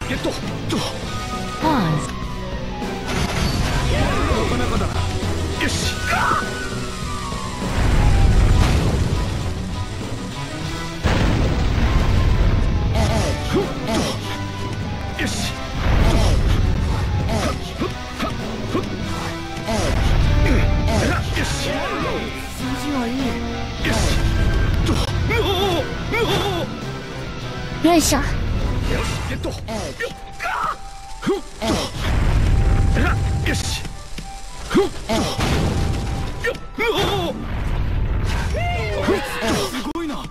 ゲット。 Pause. なかなかだな。よし。よし。よし。 数字はいい。 よし。 よいしょ。 よし、ゲット。よし。すごいな。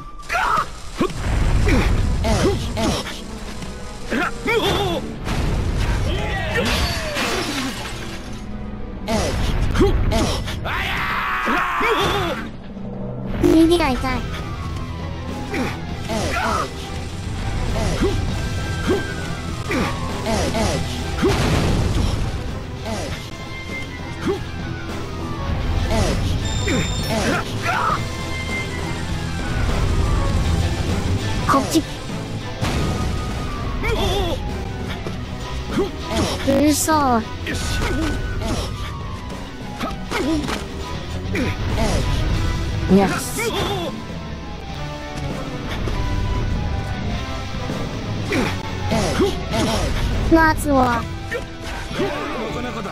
耳が痛い。こっち。うるそう。 よし。 よし。まずはなかなかだ。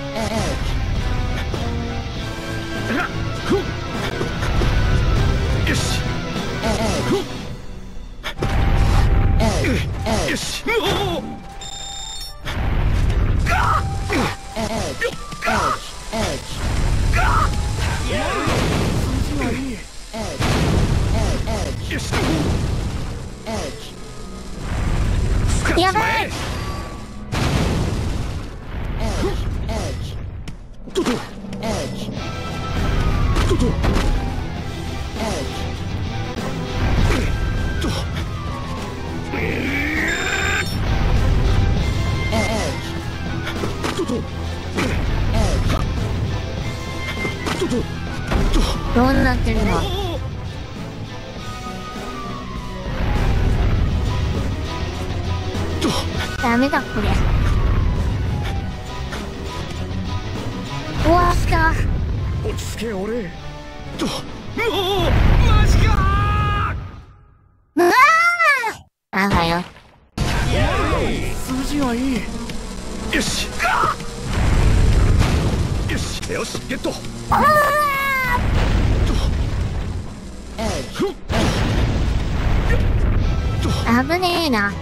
よし。よし。よし。 やばい。 トト。トト。 どうなってるの？ダメだこれ。うわ来た。 落ち着け俺。もうマジかうわあ。あはよ。 数字はいい。よし。よし。よしゲット。 危ねえな。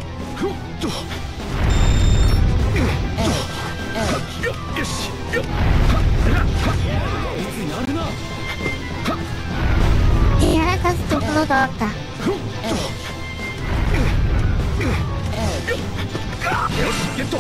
よし。 やらかすところだった。 よしゲット。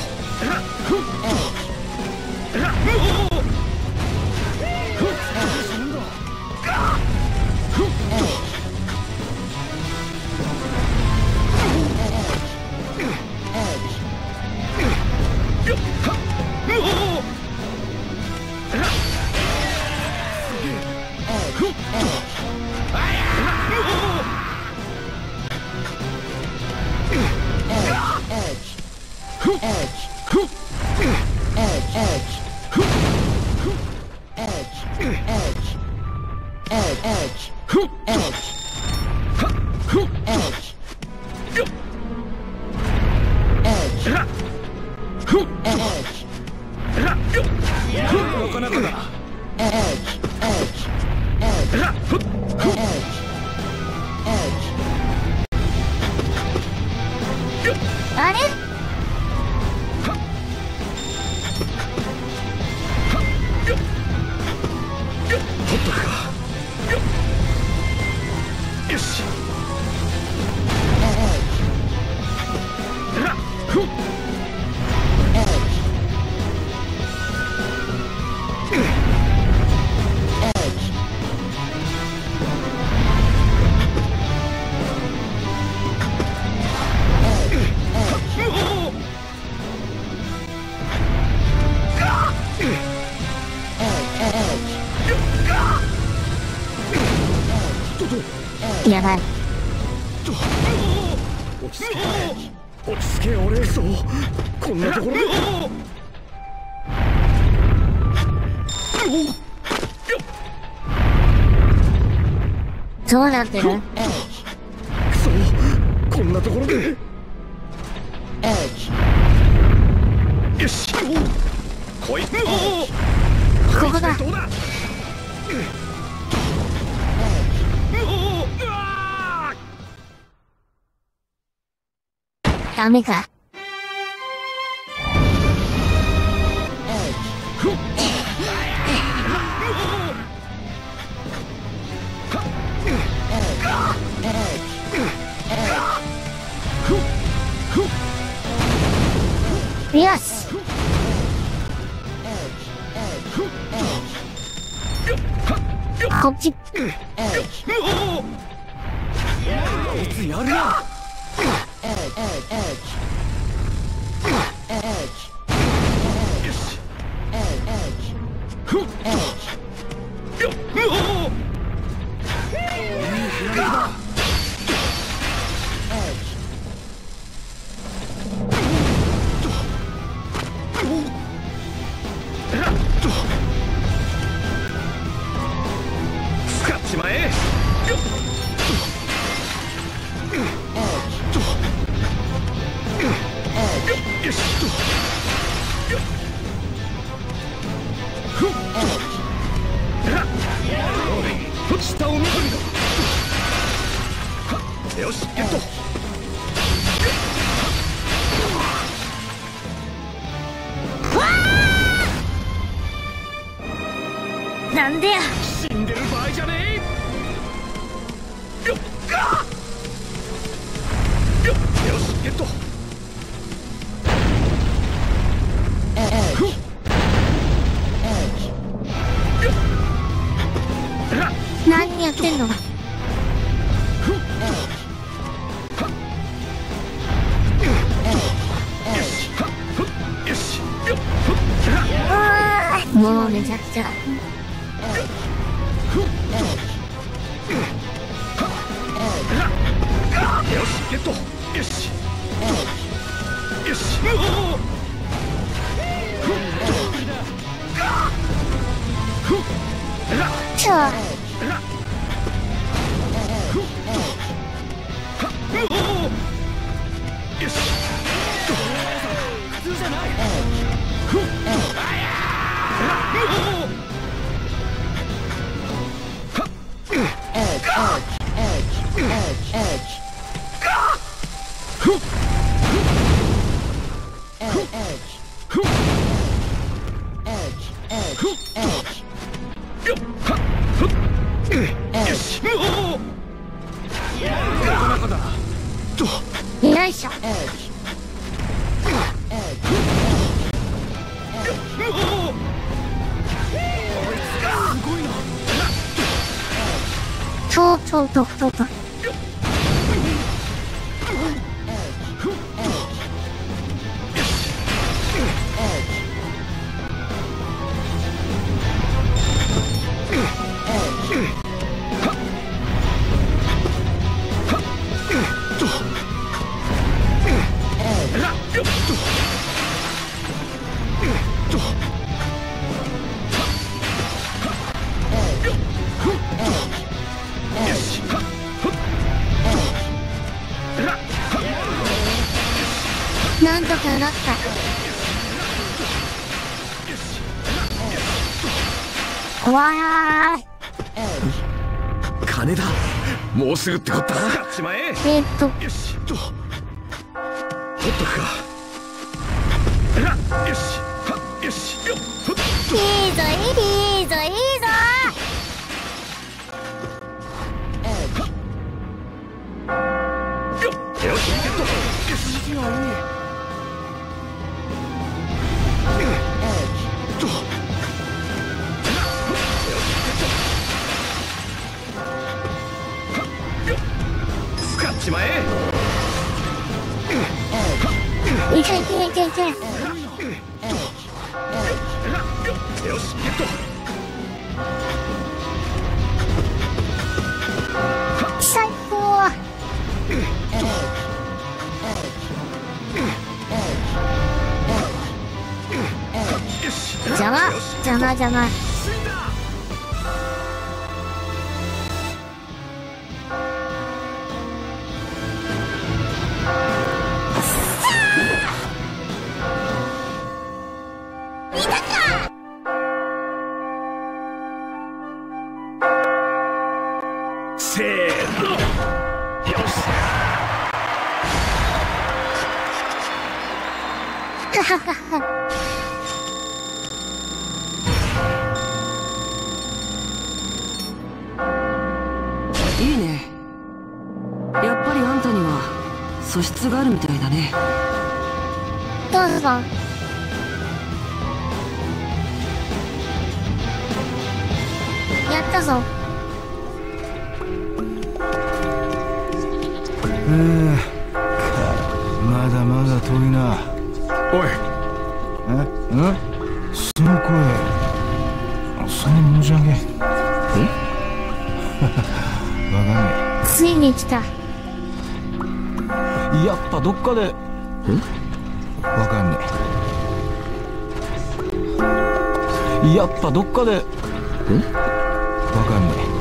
あれ？ 取っとくか。よし。 やばい。 落ち着け。 落ち着け俺。そうこんなところで。 どうなってる？ くそこんなところで。よし来い。 ここだ。 どうだ。 ダメか。よし。こっち。 いつやるな。使っちまえ。よし。下を見るんだ。よしゲット。 なんでや。 死んでる場合じゃねえ。よっよしゲット。 何やってんの？もうめちゃくちゃ。 よしゲット。よしよし。 ちょ。 よし。普通じゃない。 よいしょ。そう。なんとかなった。わー。 金だ。もうすぐってこったな。使っちまえ。よしと取っとくか。よしよしよっ。 いいぞ。 よしゲット。よし。使っちまえ。 いけ。 よしゲット。 最高。 邪魔邪魔邪魔。 せーの、よし。 いいね。やっぱりあんたには素質があるみたいだね。 どうぞ。やったぞ。 まだまだ遠いな。 おい、 その声、その文字上げ。わかんねついに来た。 え。やっぱどっかで。わかんねえ。やっぱどっかで。わかんねえ。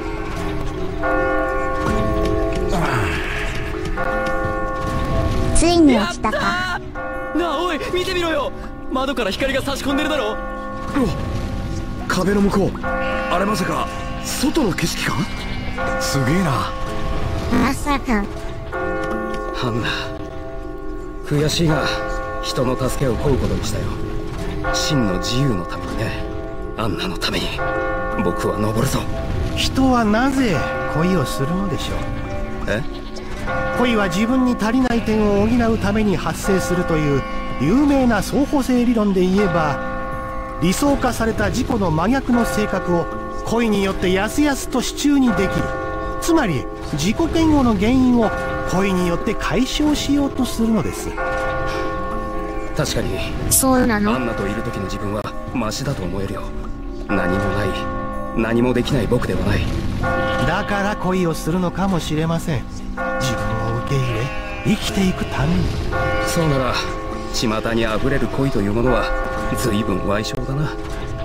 ついに来たか。 なあおい、見てみろよ。窓から光が差し込んでるだろ。 壁の向こう、あれまさか外の景色か。すげえな。 まさか。 ハンナ、悔しいが人の助けを請うことにしたよ。真の自由のためにね。アンナのために僕は登るぞ。 人はなぜ恋をするのでしょう。 え？ 恋は自分に足りない点を補うために発生するという有名な相補性理論で言えば、理想化された自己の真逆の性格を恋によってやすやすと手中にできる。つまり自己嫌悪の原因を恋によって解消しようとするのです。 確かにそうなの。 アンナといる時の自分はマシだと思えるよ。何もない、何もできない僕ではない。 だから恋をするのかもしれません。自分を受け入れ生きていくために。 そうなら巷にあふれる恋というものは随分歪小だな。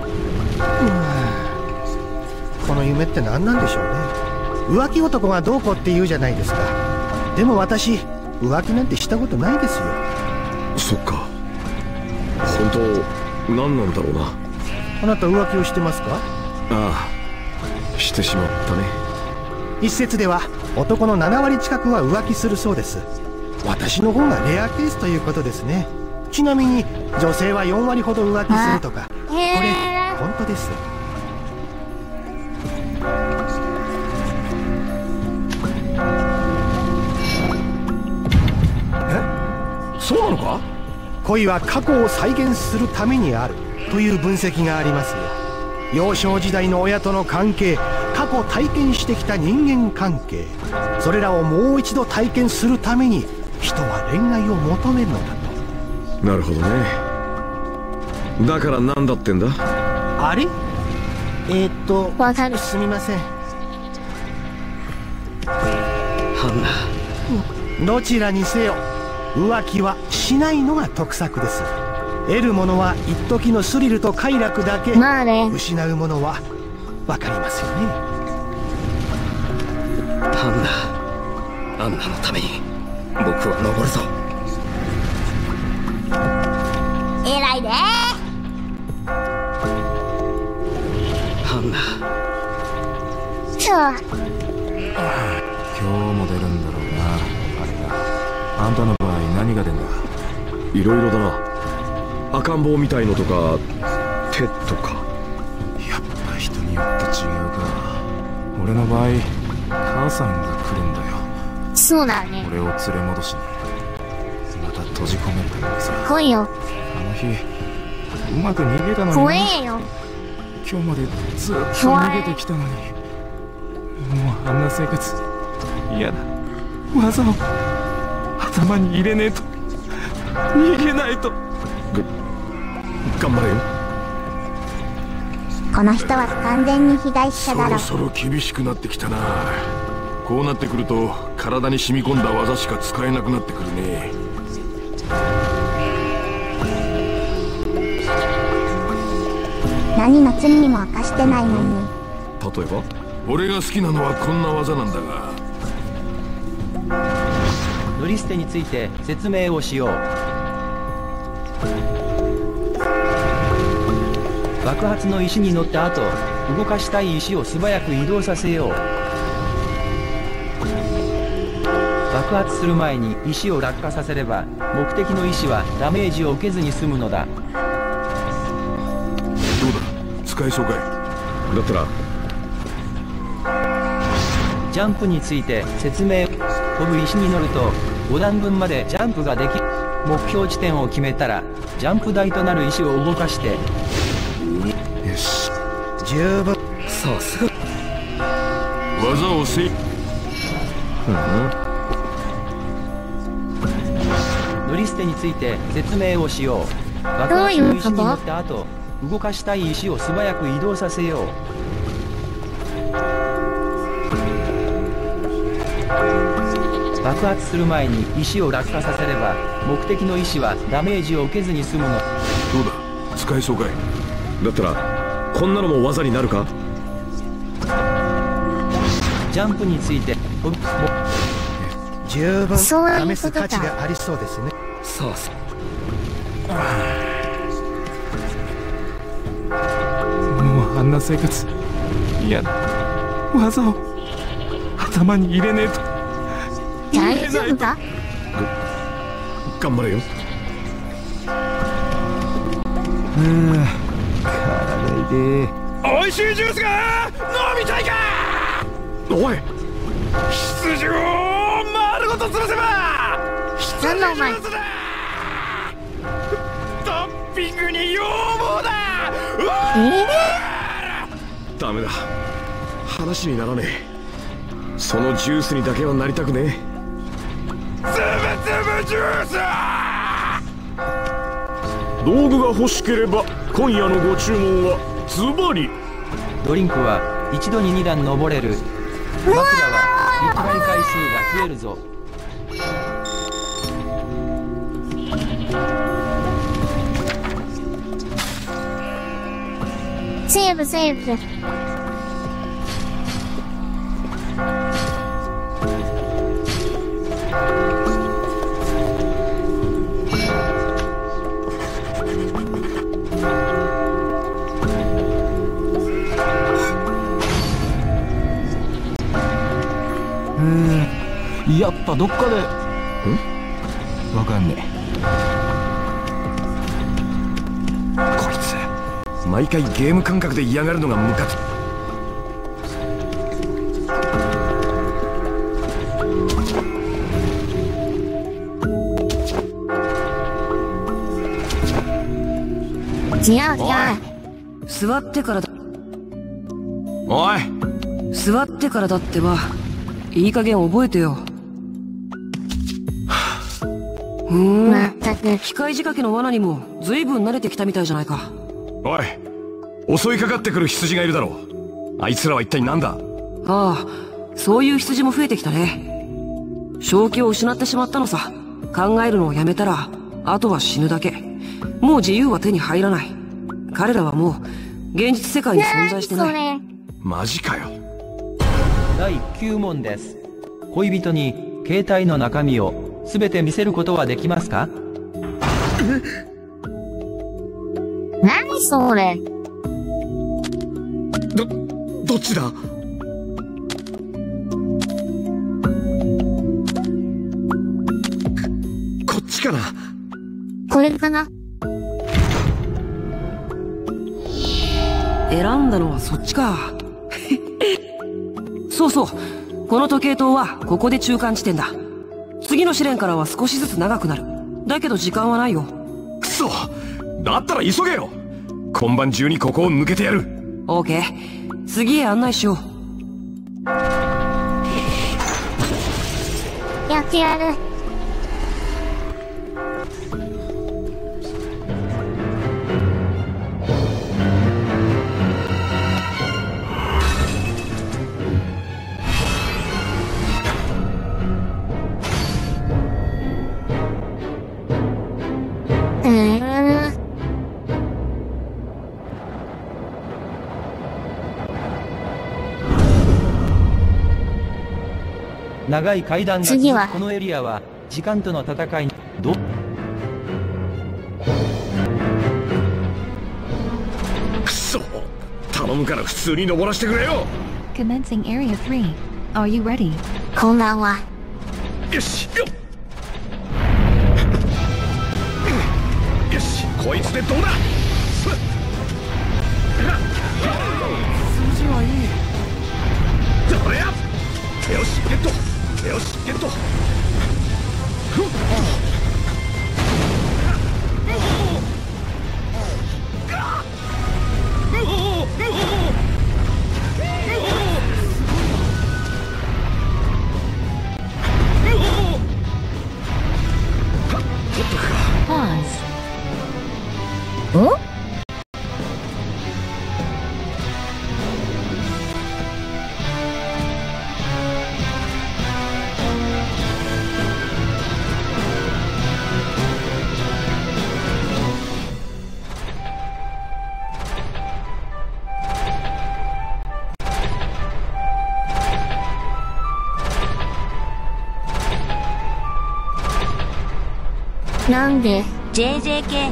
この夢って何なんでしょうね。浮気男がどうこうって言うじゃないですか。でも私浮気なんてしたことないですよ。 そっか、本当何なんだろうな。 あなた浮気をしてますか？ ああ、してしまったね。 一説では男の7割近くは浮気するそうです。私の方がレアケースということですね。ちなみに女性は4割ほど浮気するとか。これ本当です。 そうなのか？ 恋は過去を再現するためにあるという分析がありますよ。幼少時代の親との関係、過去体験してきた人間関係、それらをもう一度体験するために人は恋愛を求めるのだと。 なるほどね。だからなんだってんだ？ あれ？ わかる。 すみません。 ハンナ、 どちらにせよ浮気はしないのが得策です。得るものは一時のスリルと快楽だけ。 まあね。 失うものは分かりますよね。 ハンナ、アンナのために僕は登るぞ。 偉いね。 ハンナ、 今今日も出るんだろうな、あれが。あんたの場合何が出んだ？ いろいろだな。赤ん坊みたいのとか手とか。 やっぱ人によって違うか。俺の場合母さんが来るんだよ。 そうだね。 俺を連れ戻しにまた閉じ込めるためにさ。 来いよ。 あの日うまく逃げたのに怖えよ。 今日までずっと逃げてきたのに、もうあんな生活嫌だ。技を頭に入れねえと、逃げないと。 頑張れよ。 この人は完全に被害者だろ。 そろそろ厳しくなってきたな。こうなってくると体に染み込んだ技しか使えなくなってくるね。 何の罪にも明かしてないのに。 例えば俺が好きなのはこんな技なんだが。 乗り捨てについて説明をしよう。爆発の石に乗った後、動かしたい石を素早く移動させよう。爆発する前に石を落下させれば、目的の石はダメージを受けずに済むのだ。 どうだ、使えそうかい。 だったらジャンプについて説明。飛ぶ石に乗ると5段分までジャンプができ、目標地点を決めたらジャンプ台となる石を動かして。 よし、 十分。 さすが。 技をせい。 乗り捨てについて説明をしよう。爆発の石に乗った後、動かしたい石を素早く移動させよう。爆発する前に石を落下させれば、目的の石はダメージを受けずに済むの。 どうだ、使えそうかい。 だったらこんなのも技になるか。 ジャンプについて十分そういうことか試す価値がありそうですね。 さあさもうあんな生活嫌だ。技を頭に入れねえと。 大丈夫か？ 頑張れよ。 おいしいジュースが飲みたいか。 おい、 羊を丸ごと潰せばなんだお前。 ジュースだ。トッピングに羊毛だ。うわダメだ、話にならねえ。そのジュースにだけはなりたくねえ。 つぶつぶジュース。 道具が欲しければ今夜のご注文はズバリ。 ドリンクは一度に2段登れる。枕はリトライ回数が増えるぞ。 セーブセーブ。 やっぱどっかでわかんねこいつ毎回ゲーム感覚で嫌がるのがムカつく。 違う違う。 座ってからだ。 おい、 座ってからだってば。いい加減覚えてよ。 まったく。 機械仕掛けの罠にも随分慣れてきたみたいじゃないか。 おい、襲いかかってくる羊がいるだろう。あいつらは一体何だ。 ああ、そういう羊も増えてきたね。正気を失ってしまったのさ。考えるのをやめたらあとは死ぬだけ。もう自由は手に入らない。彼らはもう現実世界に存在してない。 それ。 マジかよ。 第9問です。恋人に携帯の中身を全て見せることはできますか？ 何それ。 どっちだ。こっちかな。 これかな。 選んだのはそっちか。そうそう。この時計塔はここで中間地点だ。次の試練からは少しずつ長くなる。だけど時間はないよ。 くそ、だったら急げよ。今晩中にここを抜けてやる。 オーケー。次へ案内しよう。 やってやる。 長い階段が続次はくこのエリアは時間との戦いにくそ、頼むから普通に登らせてくれよ。 Commencing Area 3. Are you ready? 混乱はよしよっ、よし、こいつでどうだ。 筋はいい。 どれや。よしゲット、よしゲット。 Pause. おなんで JJK。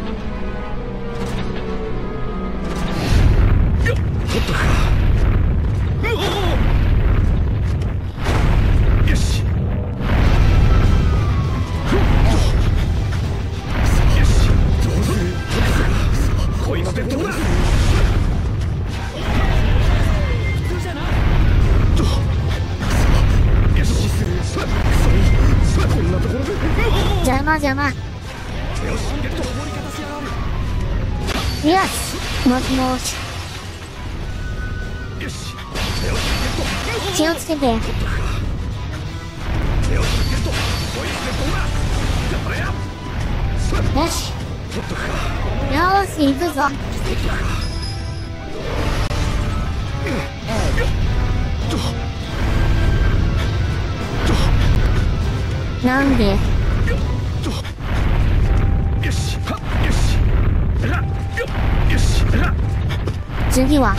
よしよし、どうする。こいつでどうだ。よし、こんなところで。 邪魔邪魔。よよしゲット。 しもしもしよし、よしゲット。 気をつけて。 よしゲット。こいつでどうだ。どれや。 よしよし行くぞ。なんでよしはよしよし次は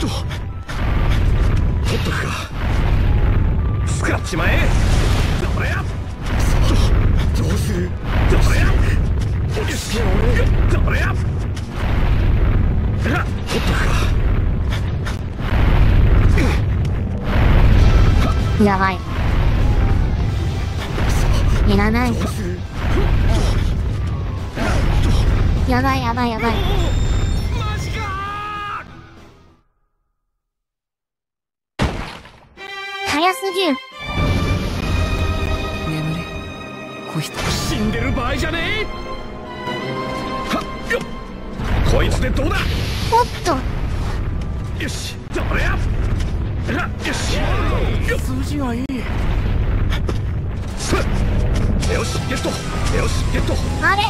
スクラッチ前。どれや。どうする。どれや。よしどれや。 やばい。いらない。やばいやばいやばい。 マジか。 早すぎる。 眠れこいつ。 死んでる場合じゃねえ。はっよっ、こいつでどうだ。 おっとよしどれや。よしよっ、 筋はいい。 よしゲット。よしゲット。 あれ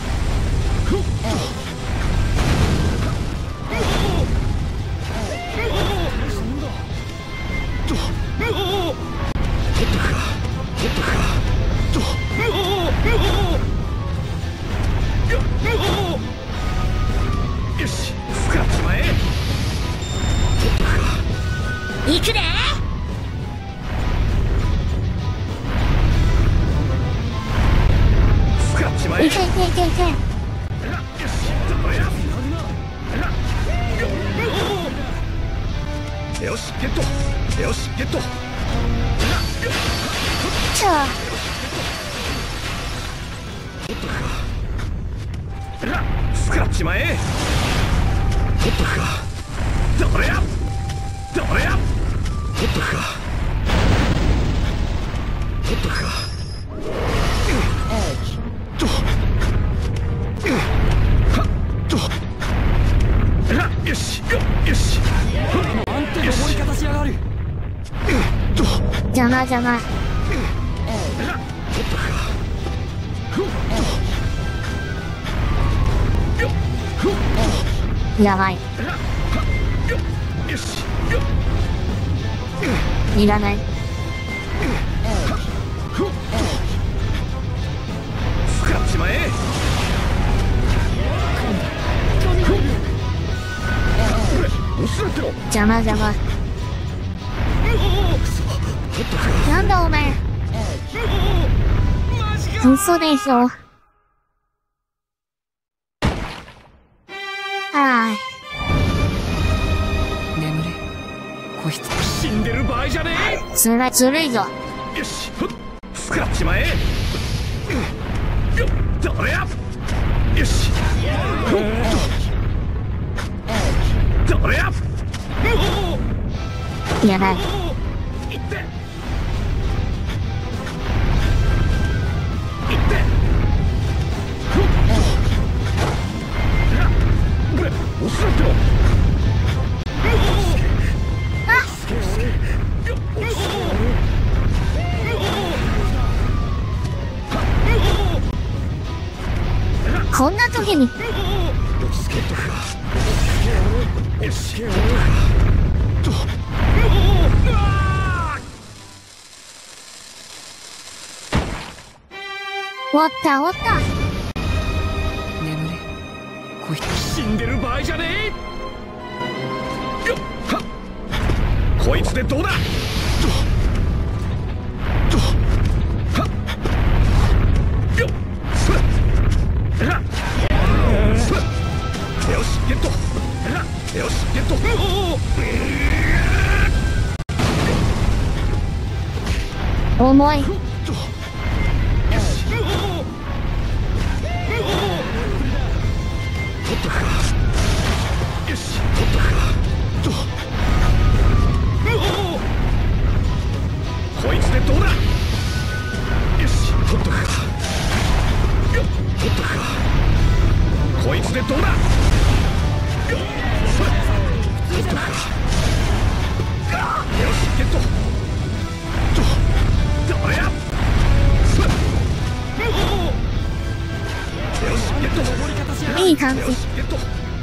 よしスクラッチ前。 行くで。 スクラッチ前。 いけいけいけいけ。 よしどれや。よしゲット。よしゲット。 ちゃスクラッチ前。どれや。どれや。よしよし。 なんて登り方しやがる。 邪魔邪魔。やばい。 よしいらない。 スクラッチ前。てろ。 邪魔邪魔。なんだお前。 嘘でしょ。はい。 眠れ。個室。 死んでる場合じゃねえ。 ずるいぞ。 よし、使っちまえ。どれや。よし。どれや。 やばい。 いって。 こんな時に。終わった終わった。 眠れ。個室。 死んでる場合じゃねえ。よっはっ。こいつでどうだ。よしゲット。よしゲット。 重い。 こいつでどうだ。よし取っとくか。よっ取っとくか。こいつでどうだ。よっ取っとくか。よしゲット。どれや。よしゲット。 いい感じ。 よしゲット。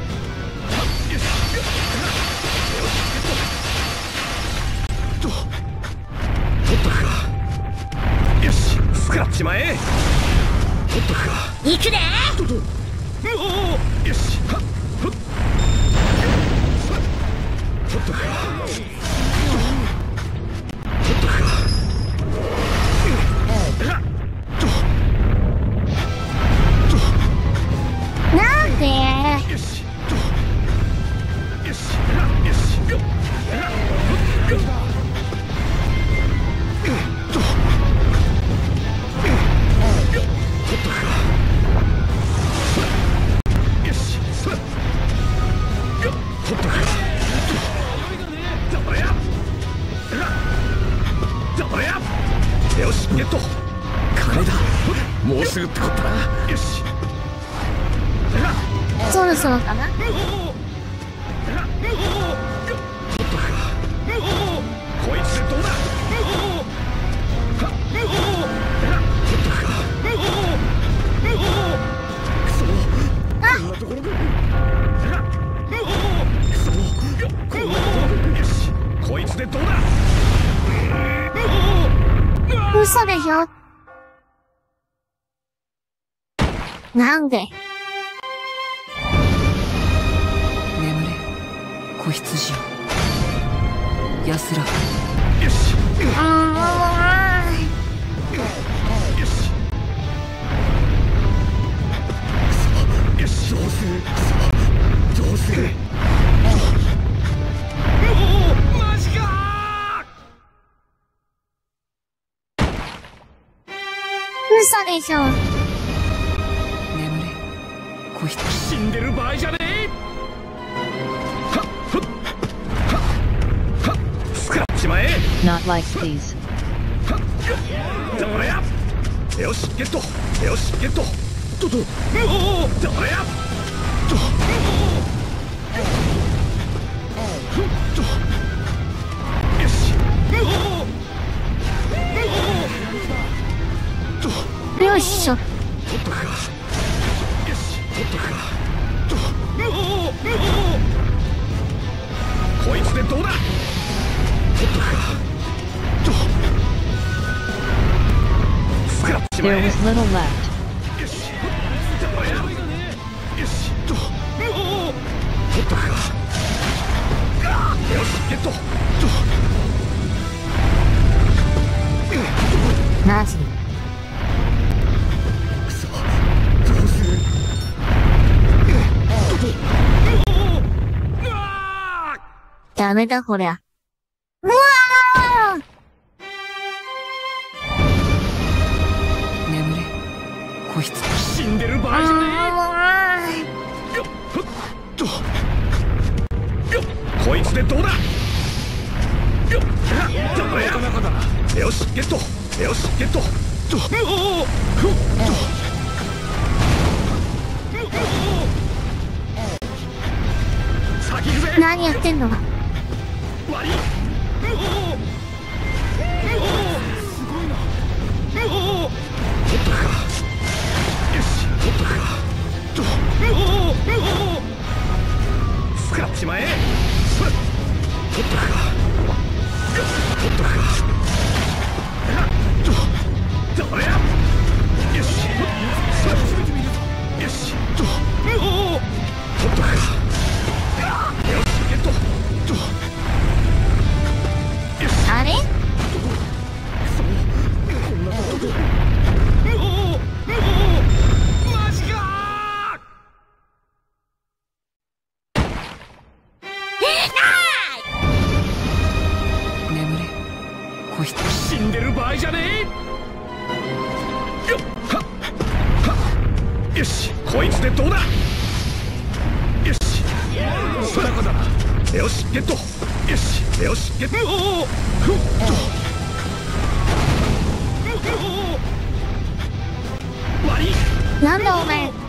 使っちまえ。取っとくか。 行くで。 よし。はっ。取っとくか。取っとくか。 なんで。 よし。よし。よし。よっ。よしゲット。金だ。もうすぐってこったな。よし。 そろそろかな。 取っとくか。こいつでどうだ。取っとくか。くそ。こんなところで。くそ。こんなところで。よし。こいつでどうだ。 嘘でしょ。なんで。 眠れ。子羊よ。安らか。 よし。よし。よし。どうする。どうする。マジか。 嘘でしょ。 眠れ。子羊。 死んでる場合じゃねえ。はっふっはっはっ。スクラッチまえ。 Not like these. はっどれや。よしゲット。よしゲット。どれや。よし。 よいしょ。 取っとくか。よし取っとくか。こいつでどうだ。取っとくか。スクラッチま There え。 was little left. よし。どれや。よし。取っとくか。よしゲット。 マジ。 ダメだこりゃ。うわー眠れ、個室。 死んでる場合じゃねえ。よっふっとよっ、こいつでどうだ。よっ、どうや。よしゲット、よしゲット。ふっと先行くぜ。 何やってんの。 割り。すごいな。取ったか。よし、取ったか。使っちまえ。取ったか。取ったか。どれや。よし。よし。取ったか。よし、ゲット。 あれ。 こんなことで。マジか眠れ、個室。 死んでる場合じゃねえ。よっはっはっ。よし、こいつでどうだ。よし、そらこだな。よしゲット。よし、よしゲット。ふっと割り。 なんだお前。 取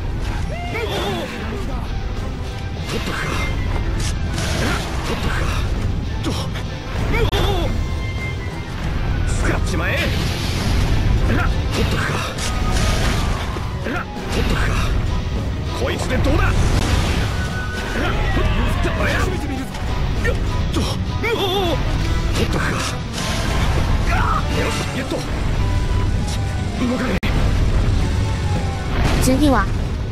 ったか。取ったか。使っちまえ。取ったか。取ったか。こいつでどうだ。どうや。よっと。取ったか。よしゲット。動かねえ。 次は。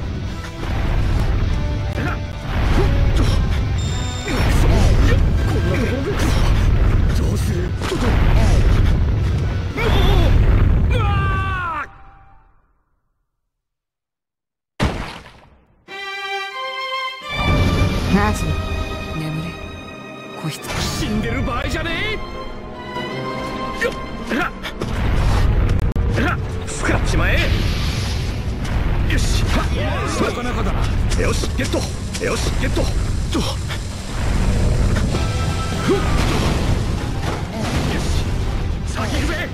どうする。 マジ。 眠れ、個室。 死んでる場合じゃねえ。よっ、使っちまえ。よし、なかなかだな。よしゲット。よしゲット。よし、先行くぜ。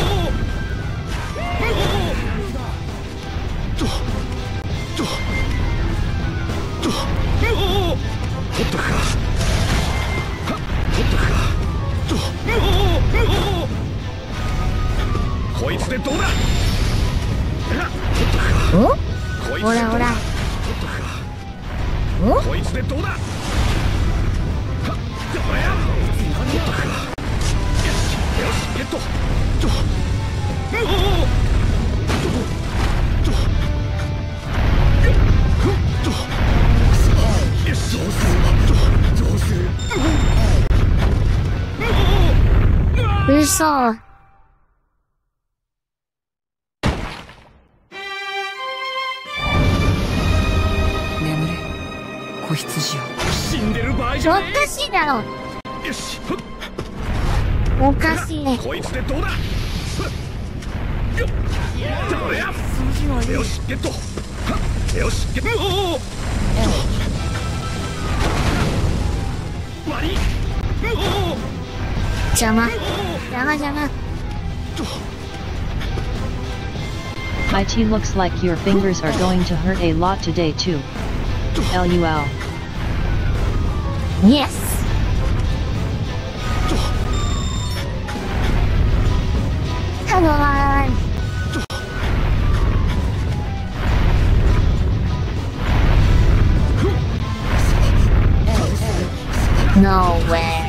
取ったか。取ったか。こいつでどうだ。取ったか。こいつでどうだ。 ほらほら。 取ったか。 お。 こいつでどうだ。どうや。取ったか。よし、よしゲット。よし、どうする。 うそ。 眠れ、子羊よ。 死んでる場合じおゃねかしいだろ。 え。よし、 おかしい。 こいつでどうだ。よっ、どれや。よしゲット。よしゲット。割り。 邪魔。 IT looks like your fingers are going to hurt a lot today too. LUL. Yes. Come on. No way.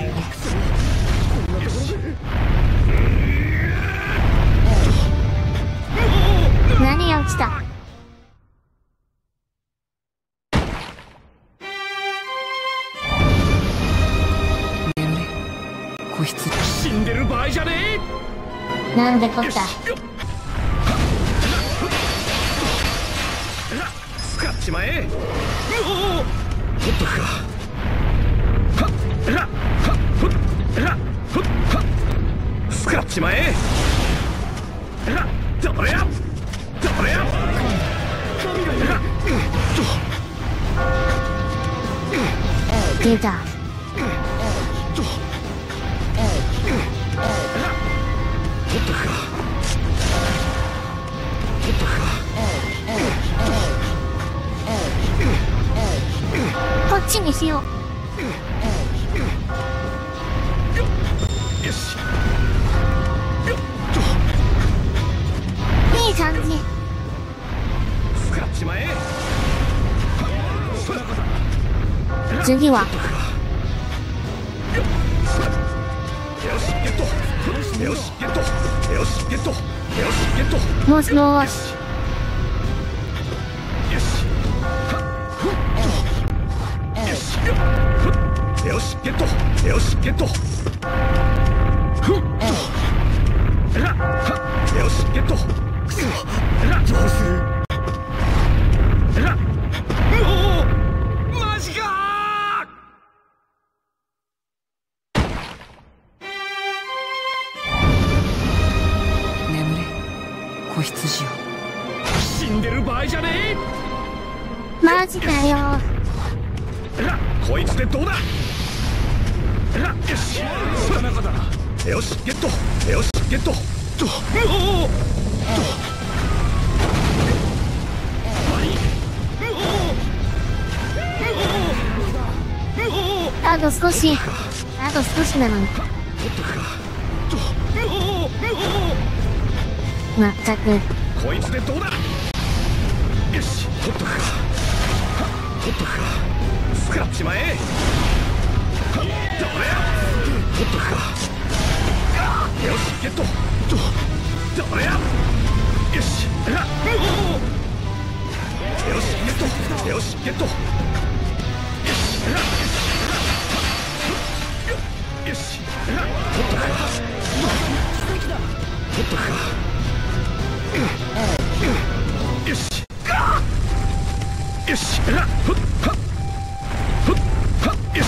何が起きた。 眠れ、子羊。 死んでる場合じゃねえ。 なんでこった。使っちまえ。取ったか。 スクラッチまえ。どれやどれや。 出た。こっちにしよう。 よし。 いい感じ。 スクラッチまえ。 次は。 よしゲット。よしゲット。よしゲット。よしゲット。 もしもし。 よしゲット。よしゲット。よしゲット。くそ、どうする。マジか眠れ子羊よ。 死んでる場合じゃねえ。 マジかよ。 こいつでどうだ。よし、よしゲット。よしゲット。 あと少し。あと少しなのに。まったく。 こいつでどうだ。よし、ほっとくか。ほっとくか。スクラッチまえ。どれや。ほっとくか。よしゲット。どれや。よし。よしゲット。よしゲット。よし。よし。ほっとくか。ほっとくか。よし。よし。よし。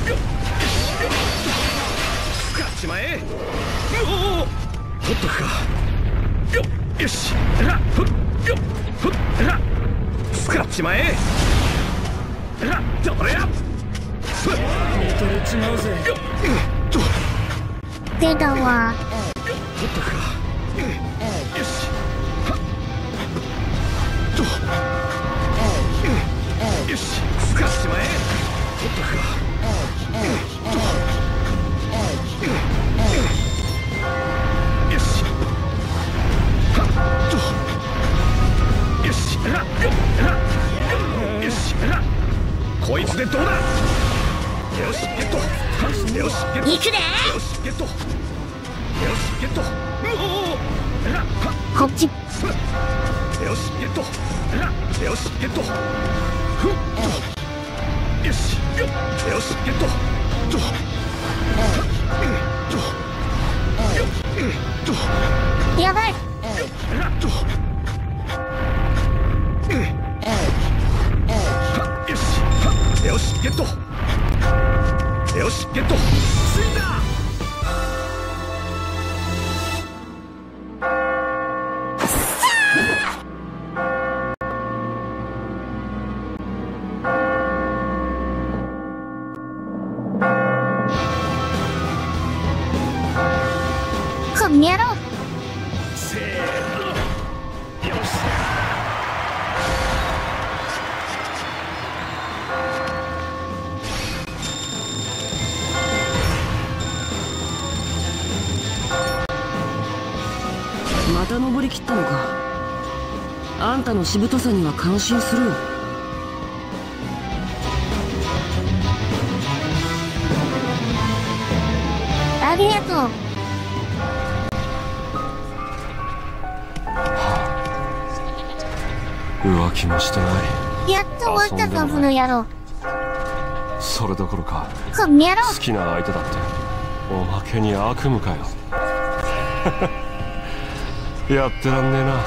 スクラッチまえ。ほっとくか。よし。スクラッチまえ。どれや。見とれちまうぜ。 出たわ。 ほっとくか。よし。よし、スクラッチまえ。ほっとくか。よし。よし。よし。こいつでどうだ。よしゲット。よしゲット。 行くで。 よしゲット。よしゲット。 こっち。 よしゲット。よしゲット。よし。よしゲット。 やばい。 よし。よしゲット。よしゲット。ついた。 こんにゃろ。 せーの。よし。 また登りきったのか。あんたのしぶとさには感心するよ。 ありがとう。 浮気もしてない。 やっと終わったぞ、この野郎。 それどころかこんにゃろ。 好きな相手だっておまけに悪夢かよ。やってらんねえな。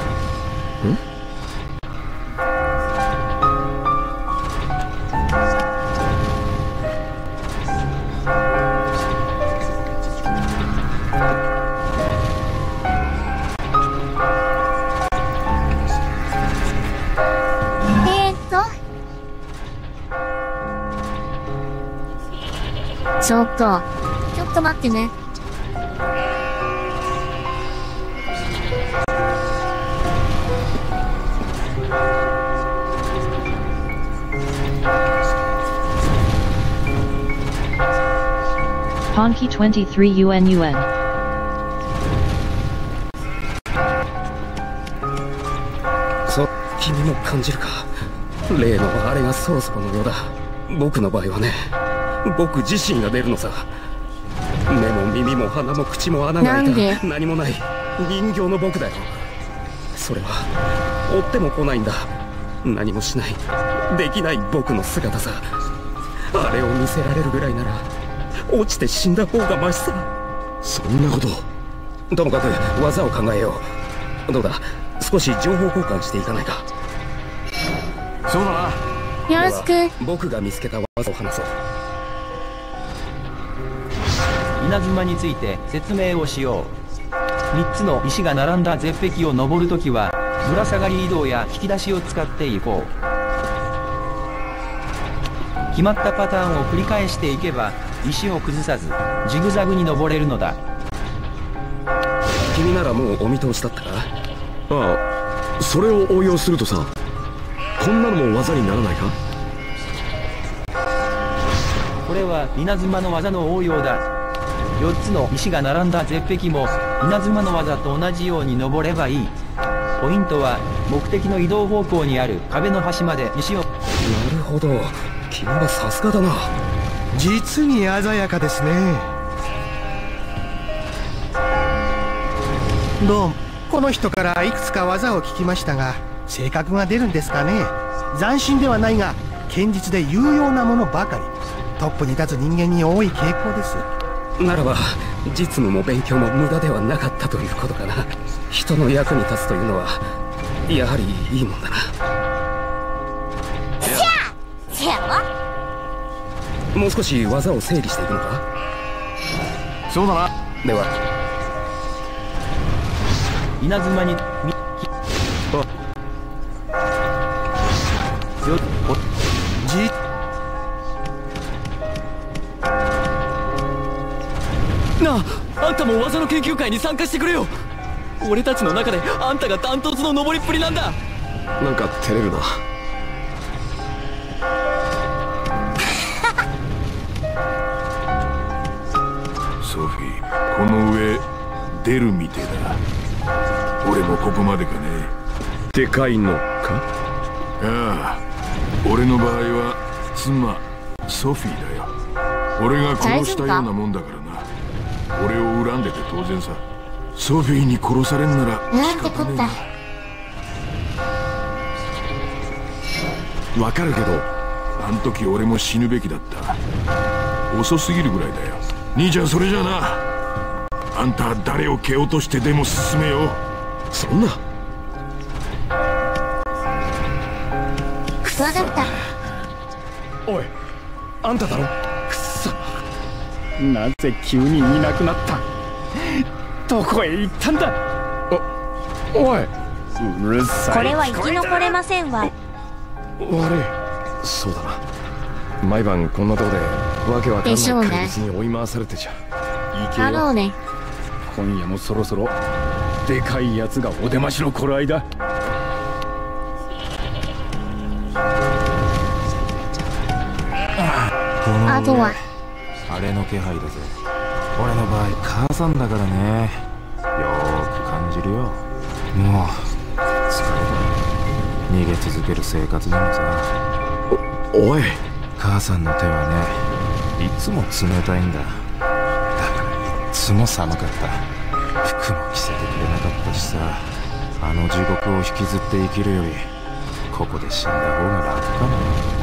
ちょっと待ってね。 Ponki 23 UN そう、君も感じるか。例のあれがそろそろのようだ。僕の場合はね、僕自身が出るのさ。目も耳も鼻も口も穴が開いた何もない人形の僕だよ。それは追っても来ないんだ。何もしないできない僕の姿さ。あれを見せられるぐらいなら落ちて死んだ方がマシさ。そんなこと。ともかく技を考えよう。どうだ、少し情報交換していかないか。 そうだな。 よろしく。 僕が見つけた技を話そう。 稲妻について説明をしよう。3つの石が並んだ絶壁を登るときはぶら下がり移動や引き出しを使っていこう。決まったパターンを繰り返していけば石を崩さずジグザグに登れるのだ。 君ならもうお見通しだったか。 ああ、それを応用するとさ、こんなのも技にならないか。 これは稲妻の技の応用だ。4つの石が並んだ絶壁も稲妻の技と同じように登ればいい。ポイントは目的の移動方向にある壁の端まで石を。なるほど、君はさすがだな。 実に鮮やかですね。どうも、この人からいくつか技を聞きましたが、性格が出るんですかね。斬新ではないが堅実で有用なものばかり。トップに立つ人間に多い傾向です。 ならば実務も勉強も無駄ではなかったということかな。人の役に立つというのはやはりいいもんだな。もう少し技を整理していくのか。 そうだな。 では稲妻になあ、あんたも技の研究会に参加してくれよ。俺たちの中であんたがダントツの登りっぷりなんだ。 なんか照れるな。 ソフィー、この上出るみてえだ。俺もここまでかね。 でかいのか。 ああ、俺の場合は妻ソフィーだよ。俺が殺したようなもんだからな。俺を恨んでて当然さ。ソフィーに殺されんならなんてこった。 わかるけど、 あん時俺も死ぬべきだった。遅すぎるぐらいだよ。兄ちゃん、それじゃあな、あんたは誰を蹴落としてでも進めよう。 そんな。 わかった。 おい、あんただろ。くそ、なぜ急にいなくなった。どこへ行ったんだ。おい、うるさい。 これは生き残れませんわ。 悪い。そうだな、毎晩こんなとこでわけわかんない怪物に追い回されてちゃいけよ。 だろうね。 今夜もそろそろでかいやつがお出ましの頃合いだ。 あとはあれの気配だぜ。俺の場合母さんだからね。よーく感じるよ。もう疲れた。逃げ続ける生活でもさ。 おい、 母さんの手はね、いつも冷たいんだ。だからいつも寒かった。服も着せてくれなかったしさ。あの地獄を引きずって生きるよりここで死んだ方が楽かな。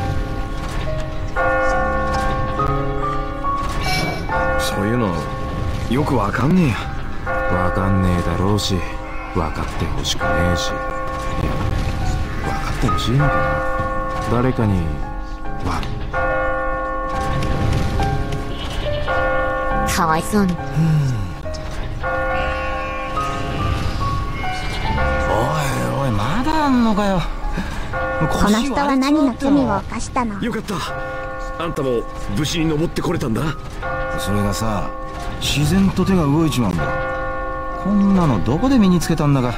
そういうのよくわかんねえや。 わかんねえだろうし、わかってほしくねえし、いや、わかってほしいのかな。誰かにかわいそうに。 おいおい、まだあんのかよ。 この人は何の罪を犯したの。 よかった、 あんたも無事に登ってこれたんだ。 それがさ、自然と手が動いちまうんだ。こんなのどこで身につけたんだか。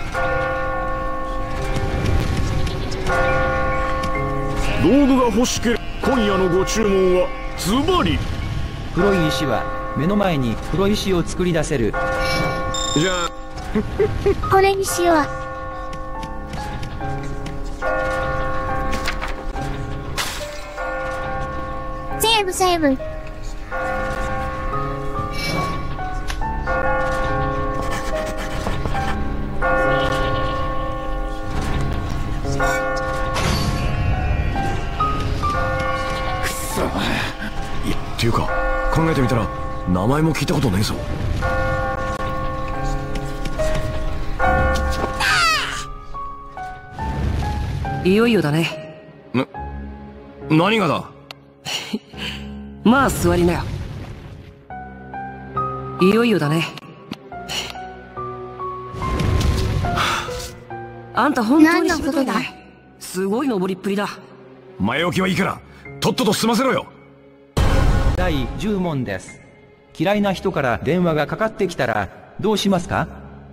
道具が欲しければ今夜のご注文はズバリ。 黒い石は目の前に黒石を作り出せる。 じゃあこれにしよう。セーブセーブ。 っていうか考えてみたら名前も聞いたことねえぞ。 いよいよだね。 何がだ。 まあ座りなよ。いよいよだね。あんた本当にしぶといね。すごい登りっぷりだ。 前置きはいいからとっとと済ませろよ。 第10問です。嫌いな人から電話がかかってきたらどうしますか？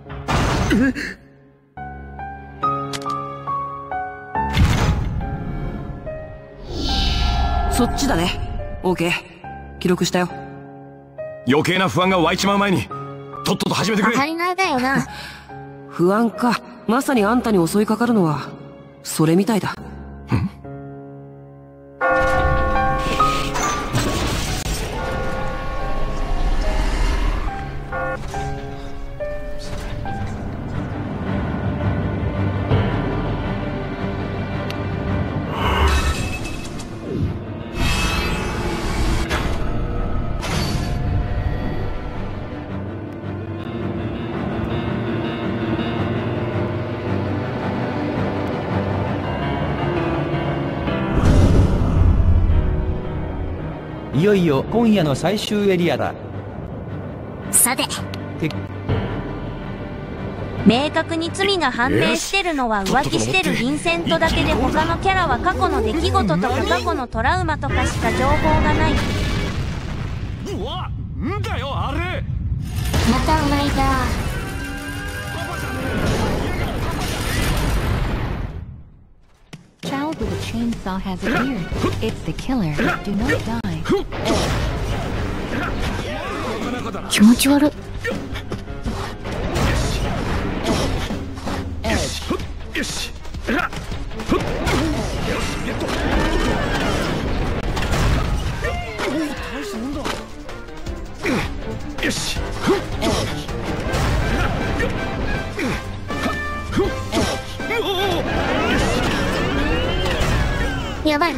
そっちだね。OK。記録したよ。 余計な不安が湧いちまう前にとっとと始めてくれ。 当たり前だよな。 不安か。まさにあんたに襲いかかるのはそれみたいだ。 いよいよ今夜の最終エリアだ。 さて、明確に罪が判明してるのは浮気してるヴィンセントだけで、他のキャラは過去の出来事とか過去のトラウマとかしか情報がない。 うわ、んだよあれ。 またうまいだ。 Child with a chainsaw has appeared. It's the killer. Do not die. 気持ち悪い。 よし。よし。 やばい。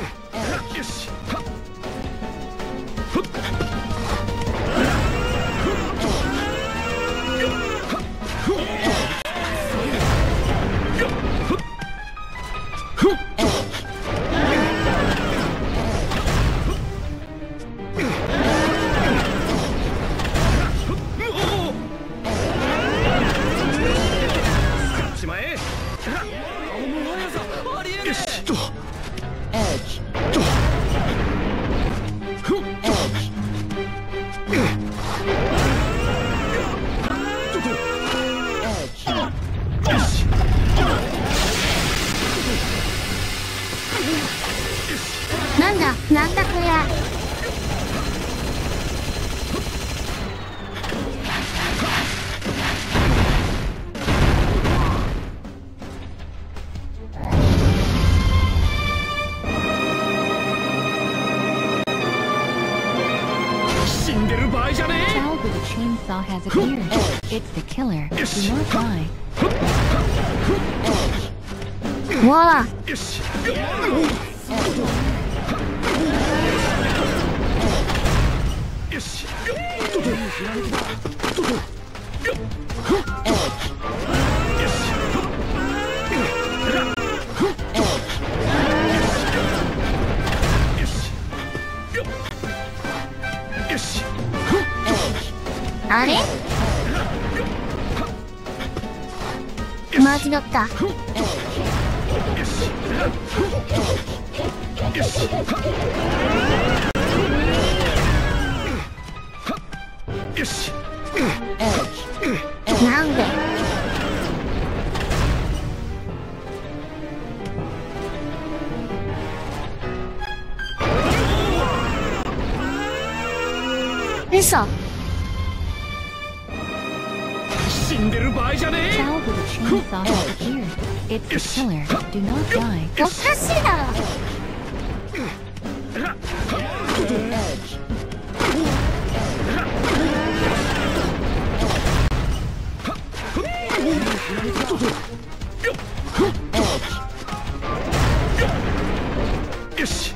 なんだこりゃ。 死んでる場合じゃねえ。 Child with a chainsaw has appeared. It's the killer. Do not die. わあ。 よし。よし。 あれ？間違った。 嘘。 死んでる場合じゃねえ。 Child with a chainsaw has appeared. It's the killer. Do not die. おかしいだろ。 よし。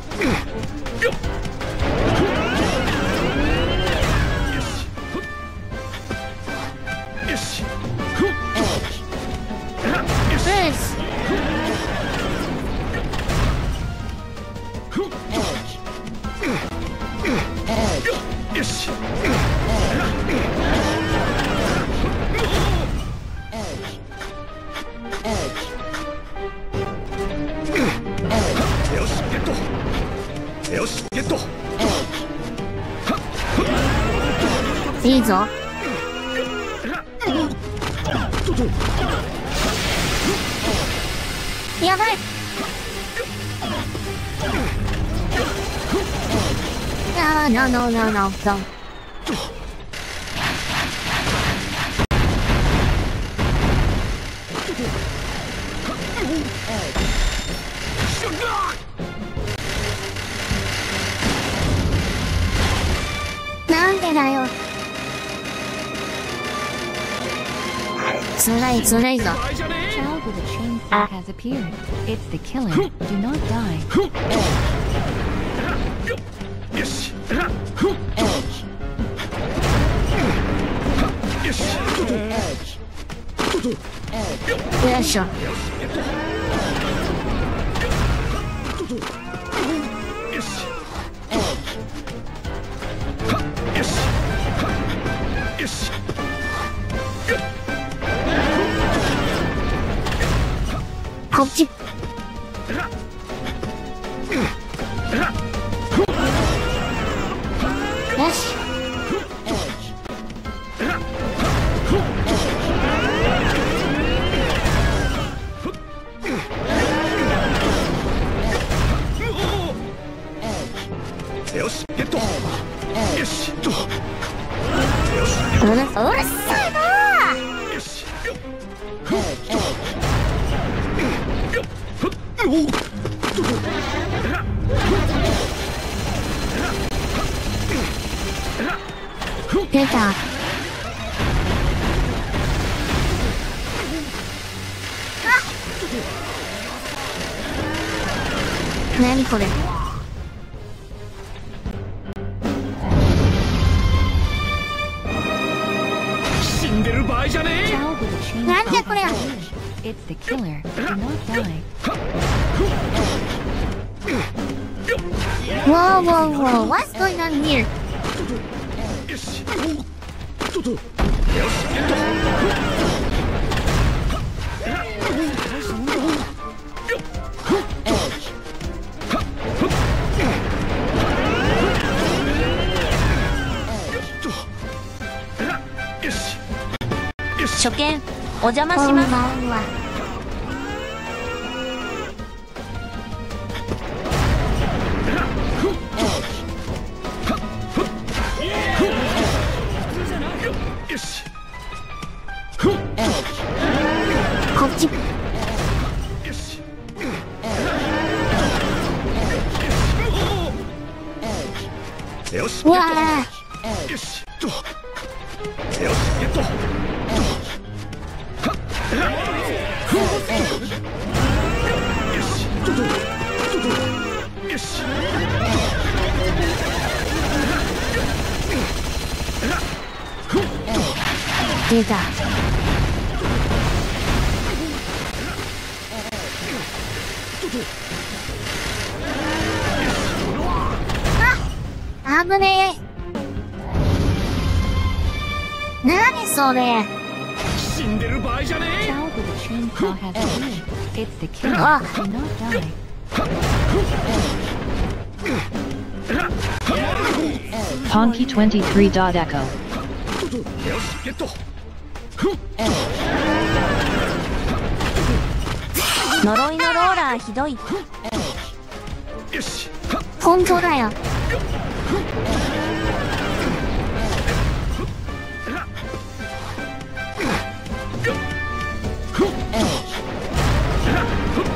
いいぞ。やばい。No. なんでだよ。つらいぞ。 Child with a chainsaw has appeared. It's the killer. Do not die. よし。 よいしょ。こっち。よし。 よし、ゲット。よし。 うるさいな。 よし。 出た。何これ。 死んでる場合じゃねえ。 なんでこれ。 It's the killer. Do not die. Whoa. What's going on here? よし。 初見お邪魔します。 こっち。 よし。 うわー。よし。よし、ゲット。よし。 出た。あ、危ねえ。何それ。 死んでる場合じゃねえ。 Child with a chainsaw has appeared. It's the killer. Do not die. Ponky23.echo よし、ゲット。 呪いのローラーひどい。 よし。 本当だよ。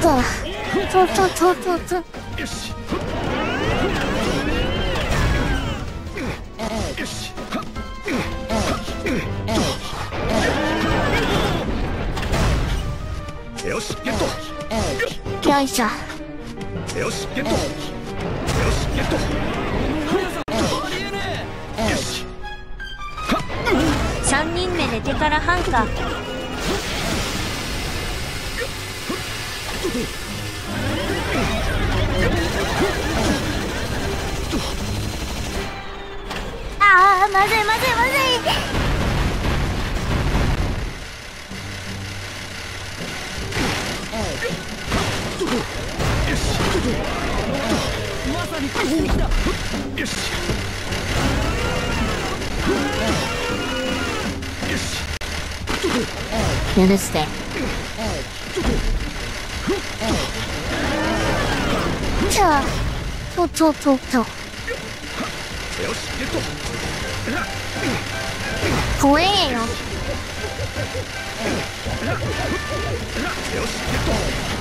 よしよしよしゲットよいしょ。 よしゲットよしゲットよし 3人目出てから半か。 ああ、まずいまずいまずい。 まさに勝ちに来た。 よしよし許して。ちょ。 よしゲット怖えよ。 よしゲット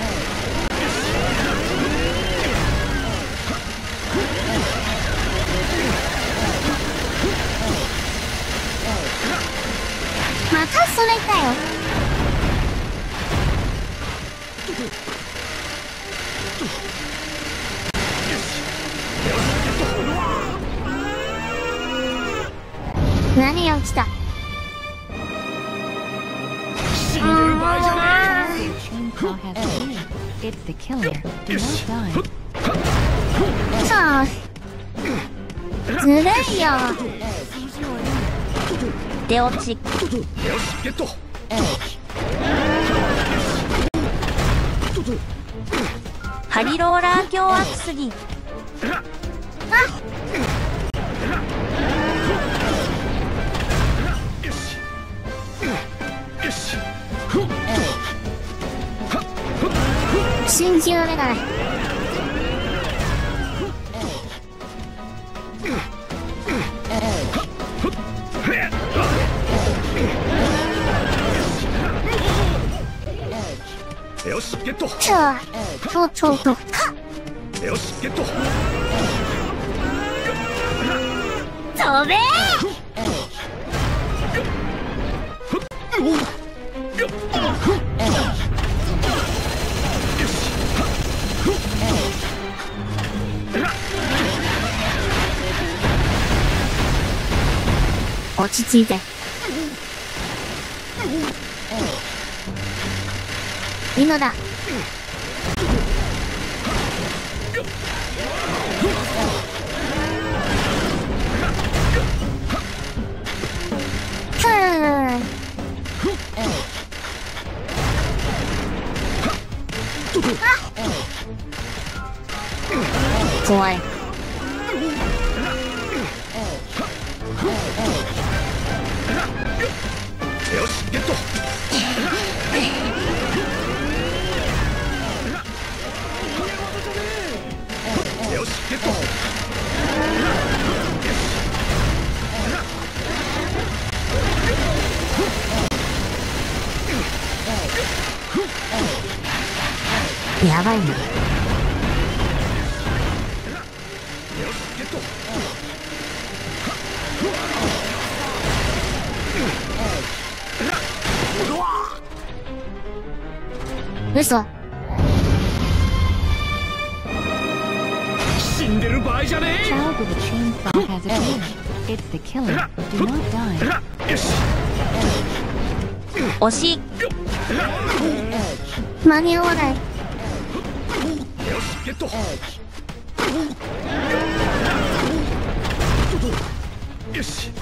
またそれかよ。何が起きた？ 死んでる場合じゃねえ。 Chainsaw has appeared. It's the killer. Do not die. さあ、ずるいよ。 出落ち。 よしゲットハリローラー強悪すぎ。 よしよし信じられない。 よしゲットちょ。 よしゲット飛べ落ち着いて。いいのだ。怖い。 よしゲットよしゲットやばいな。 よしゲット嘘。 死んでる場合じゃねえ。 Child with a chainsaw has appeared. It's the killer. Do not die. よし惜しい。 間に合わない。 よしゲットよし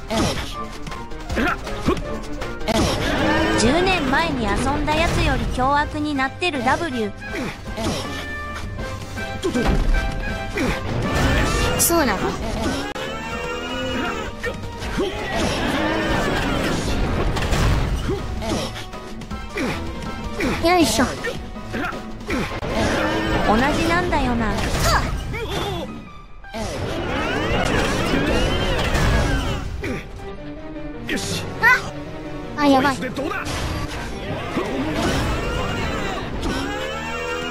10年前に遊んだやつより凶悪になってる W。 そうなの？よいしょ。 同じなんだよな。 よしあ、やばい。 こいつでどうだ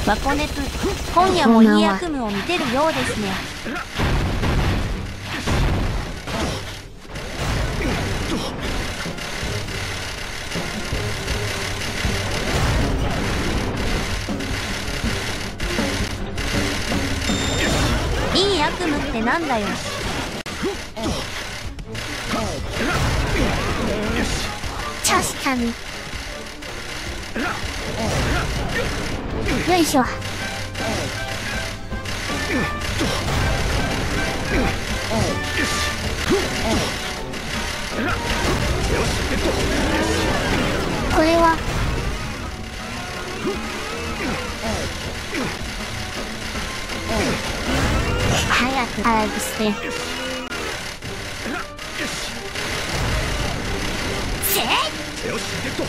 ワコネプ、今夜もいい悪夢を見てるようですね。いい悪夢ってなんだよ。 確かに。よいしょ。これは早くしてせい。よしゲット。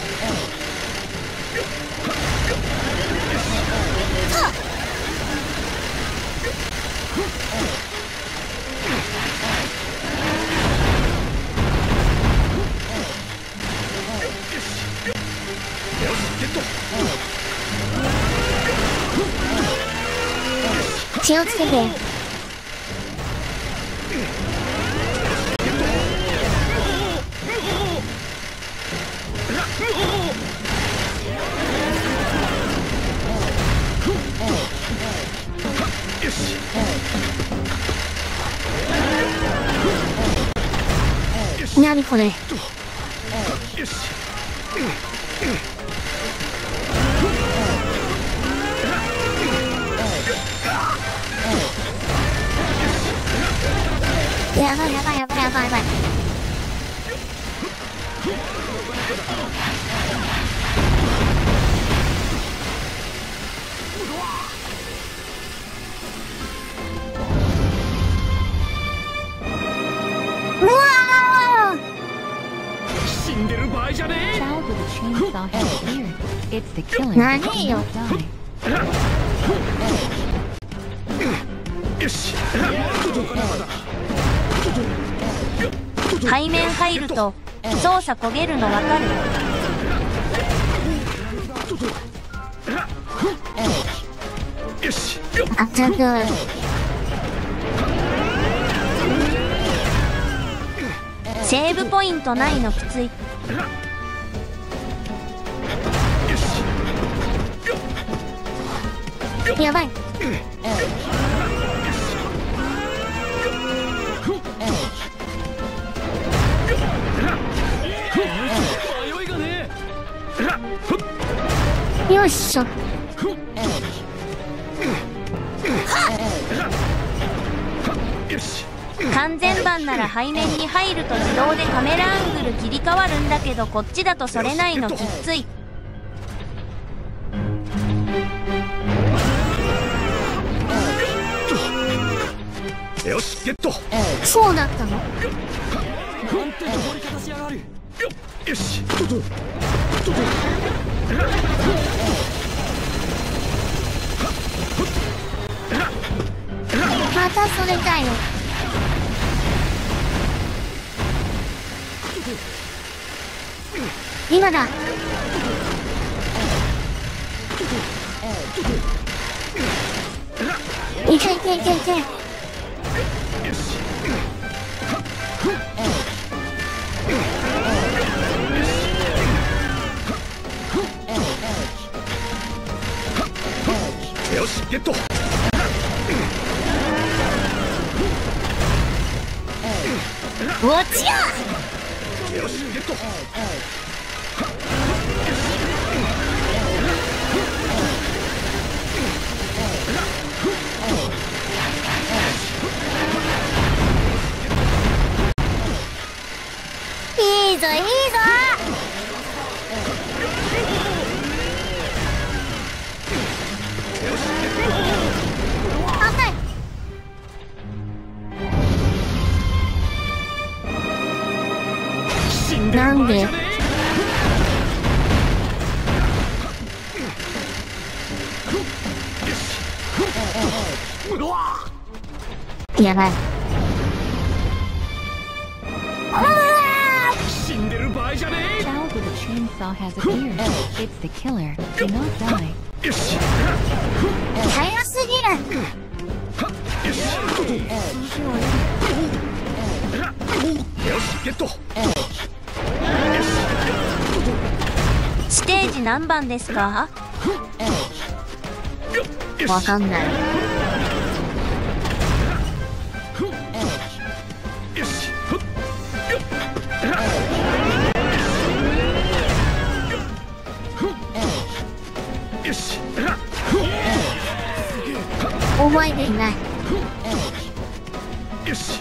気をつけて。何これ。やばいやばいやばいやばいやばい。うわー！ 死んでる場合じゃねえ。 何よ。 よし。 背面入ると操作焦げるのわかる。 よし。 あたく。 セーブポイントないのきつい。 やばい。よいしょ。 完全版なら背面に入ると自動でカメラアングル切り替わるんだけど、こっちだとそれないのきつい。 よしゲット。 そうだったの。 よし。 またそれかよ。今だ。いけいけいけいけ。 よしゲット。 おちや。 よしゲット。 いいぞいいぞ。危ない。なんで。やばい。 死んでる場合じゃねえ。 Child with a chainsaw has appeared. It's the killer. Do not die. よし。 早すぎる。 よしゲット。 ステージ何番ですか？ わかんない。覚えていない。 よし。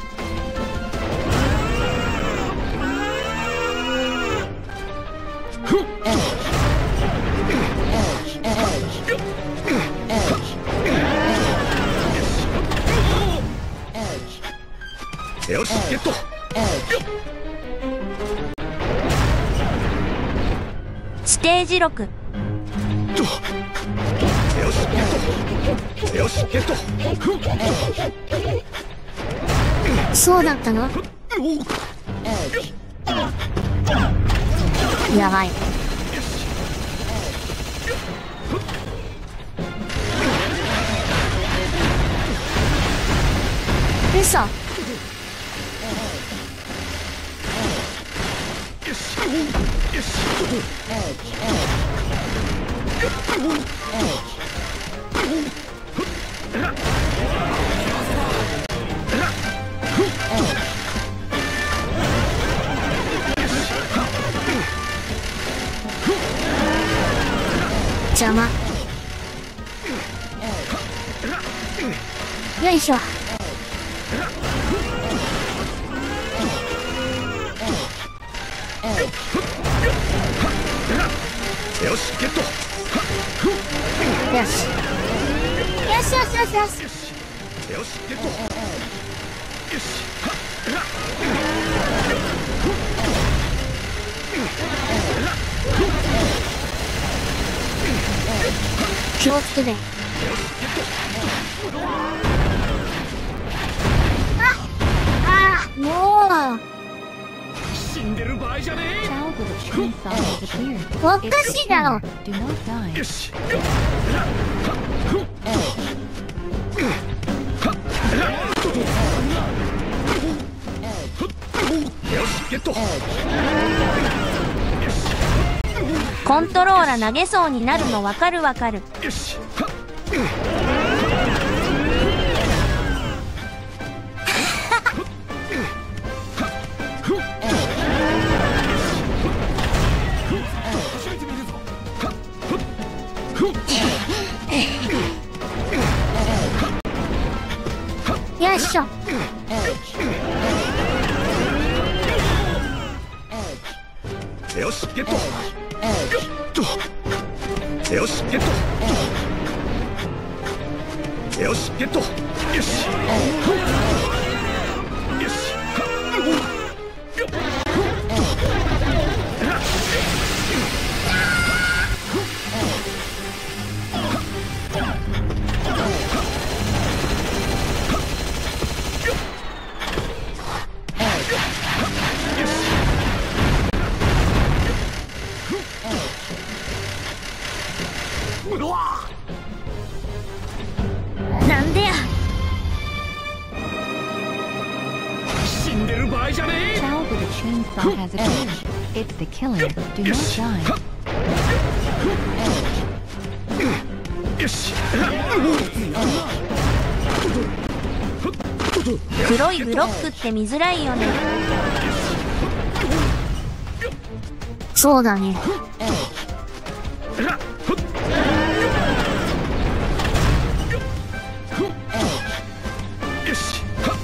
よしゲット。 ステージ6。 よしゲット。よしゲット。 そうだったの？やばい。嘘。邪魔。よいしょ。 よしゲット。 よし。よしよしよしよし。 よしゲット。よし。 気をつけて。もう。 死んでる場合じゃねえ。 おかしいだろ。 よし。よしゲット。 コントローラ投げそうになるのわかるわかる。 よし。 よいしょ。 よしゲット。よしゲット。よしゲット。よし。よし。 なんでや。 死んでる場合じゃねえ。 Child with a chainsaw has appeared. It's the killer. Do not die. よし。 黒いブロックって見づらいよね。 そうだね。 よし。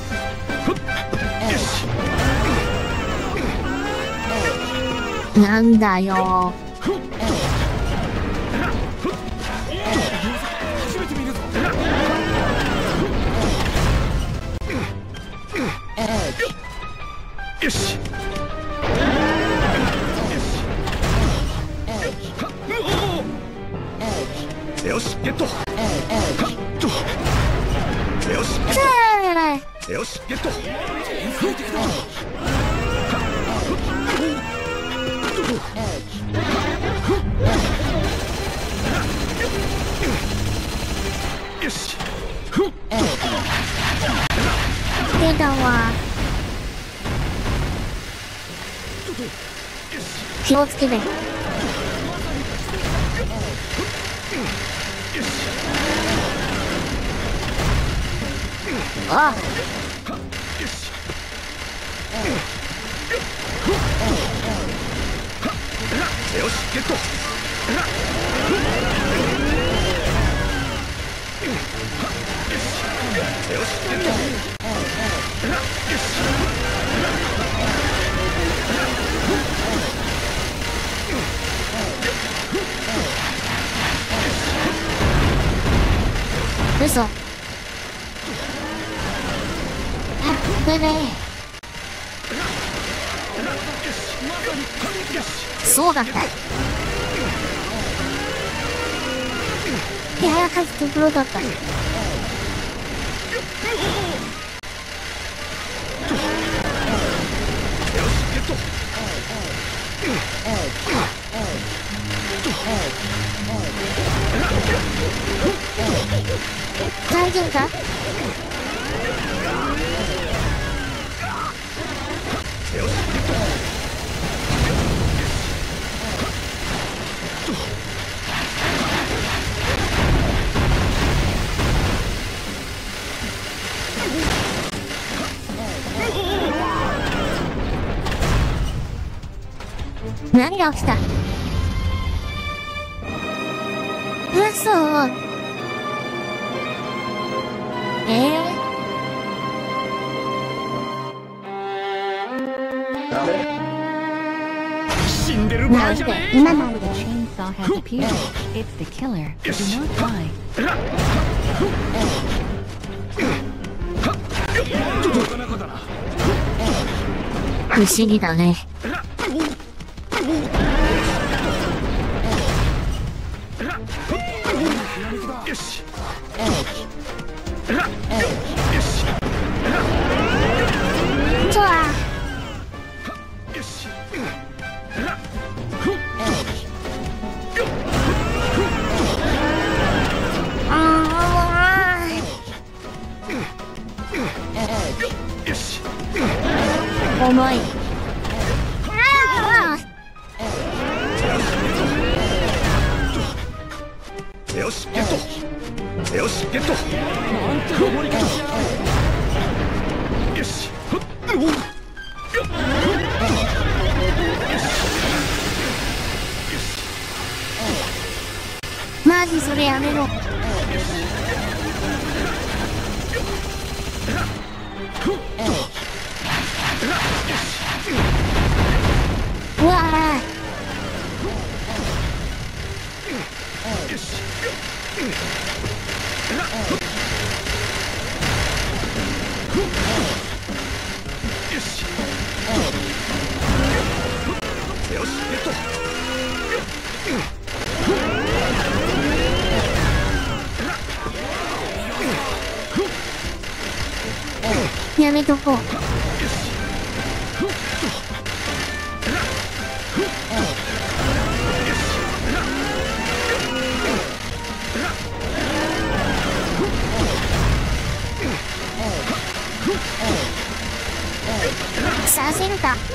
なんだよ。 よし。よしゲット。よし。よしゲット。 よし出たわ。気をつけて。あっよしゲットよしゲット嘘。あ、これね。そうだった。手早かったところだった。大丈夫か？何が起きた？嘘。 死んでる場合じゃねえ。 今の The chainsaw has appeared. It's the killer. Do not die. 不思議だね。 よしそうだ。 よしよし重い。 よしゲットよしゲットなんて登り方しやがる。よしマジそれやめろ。うわあ。やめとこう。させるか。よ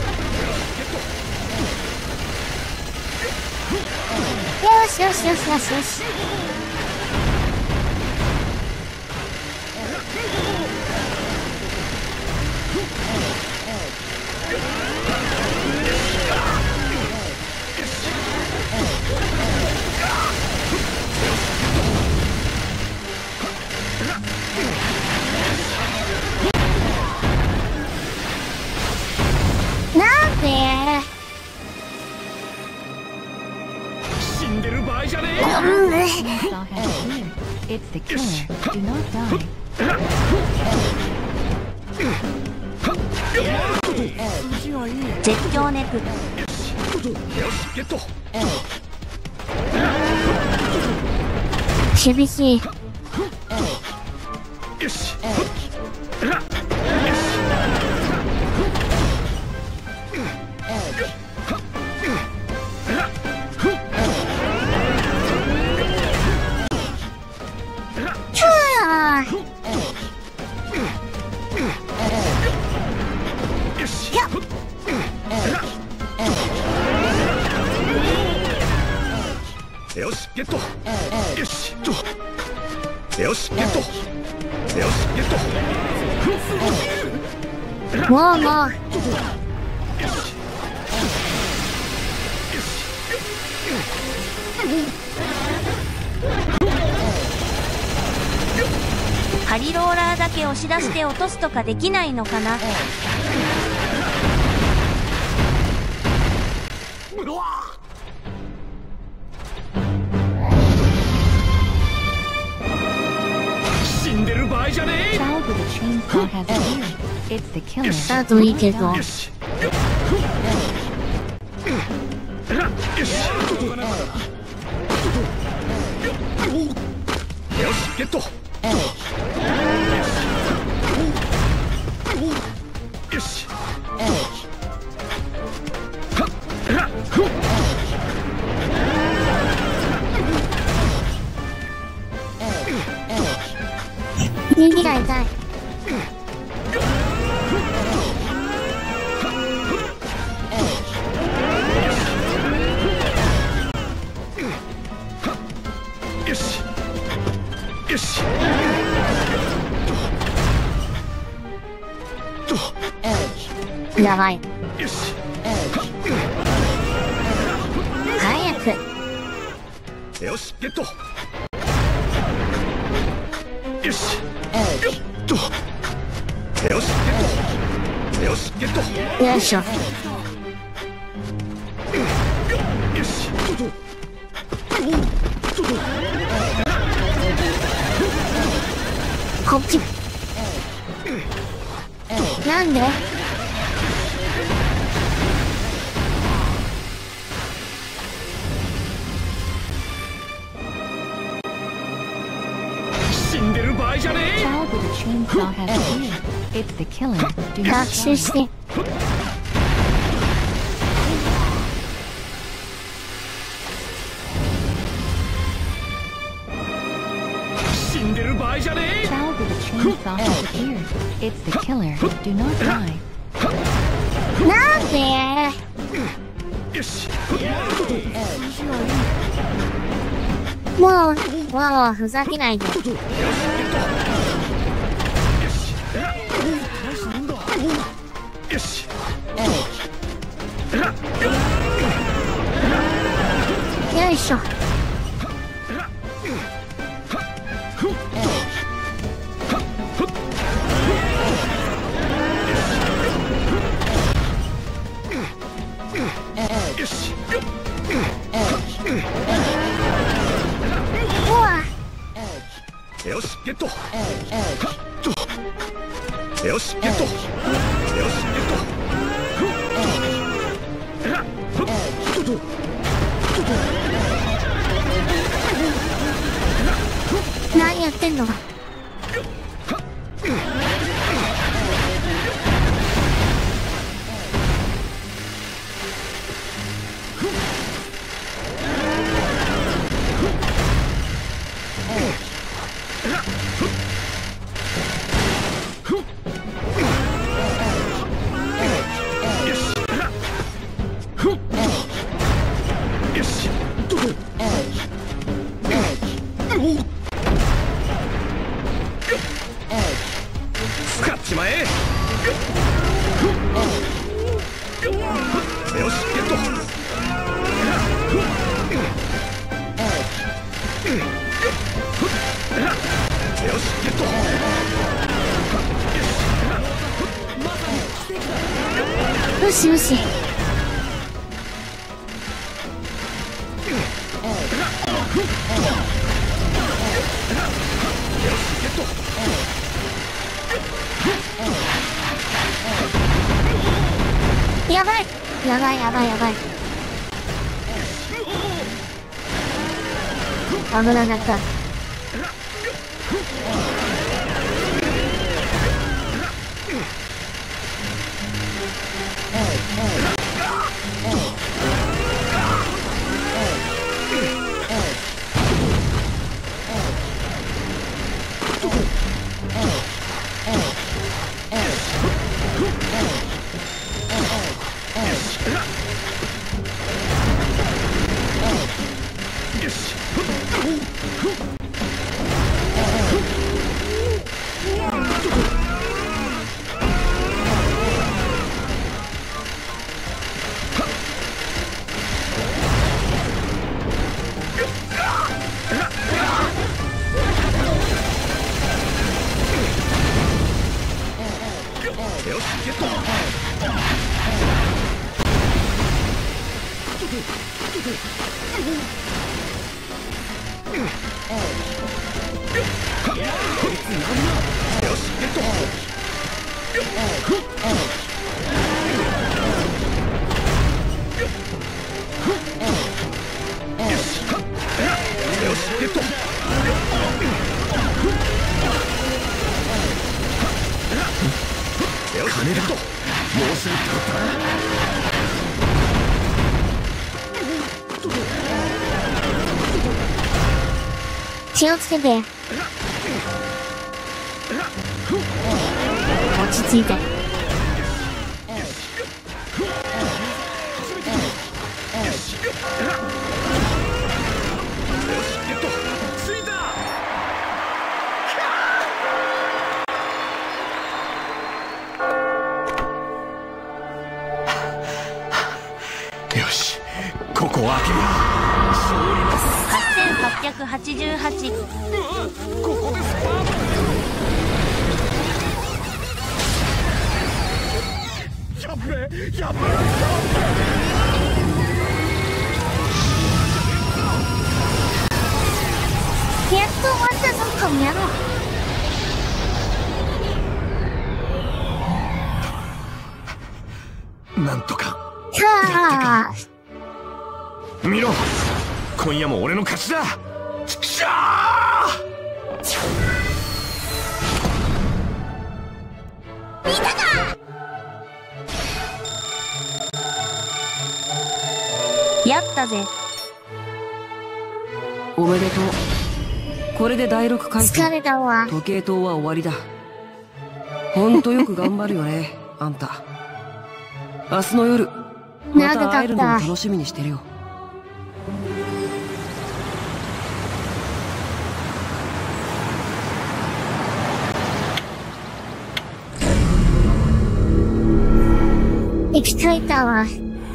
しよしよしよしよし。なんで？ 死んでる場合じゃねえ。 Chainsaw has appeared. It's the killer. Do not die. 絶叫ネク。 よしゲット厳しい。 よししゲット。よしゲット。 もうハリローラーだけ押し出して落とすとかできないのかな。 死んでる場合じゃねえ。 Child with a chainsaw has appeared. It's the killer. スタートいいけど。 よし。よしゲット。よし。 耳が痛い。 よし。よし。 やばい。 よし。 早く。 よしゲット。よし。よっと。よしゲット。よしゲット。 よいしょ。 よし。 こっち。なんで？ 死んでる場合じゃねえ。 Child with a chainsaw has appeared. It's the killer. Do 学 not 習して。 死んでる場合じゃねえ。 Child with a chainsaw has appeared. It's the killer. Do not die. なんで？ よし。 もうふざけないで。 よしゲット。よし。 よいしょ。 よし。 うわ。 よしゲット。よしゲット。よしゲット。 何やってんの？ よし。使っちまえ。よしゲット。よしゲット。 よしよし。やばいやばいやばいやばい。危なかった。 よし。 金だともうすぐってことだ。 気をつけて。落ち着いて。 よし、ここを開ける。 8888。 ここでスパート。やべえ、やべえ。 やっと終わったぞ、この野郎。 なんとか。 はあ。 見ろ、今夜も俺の勝ちだ。ちくしょー。 見たか。 やったぜ。 おめでとう。これで第6回疲れたわ。 時計塔は終わりだ。ほんとよく頑張るよね、あんた。明日の夜また会えるのを楽しみにしてるよ。 生きていたわ。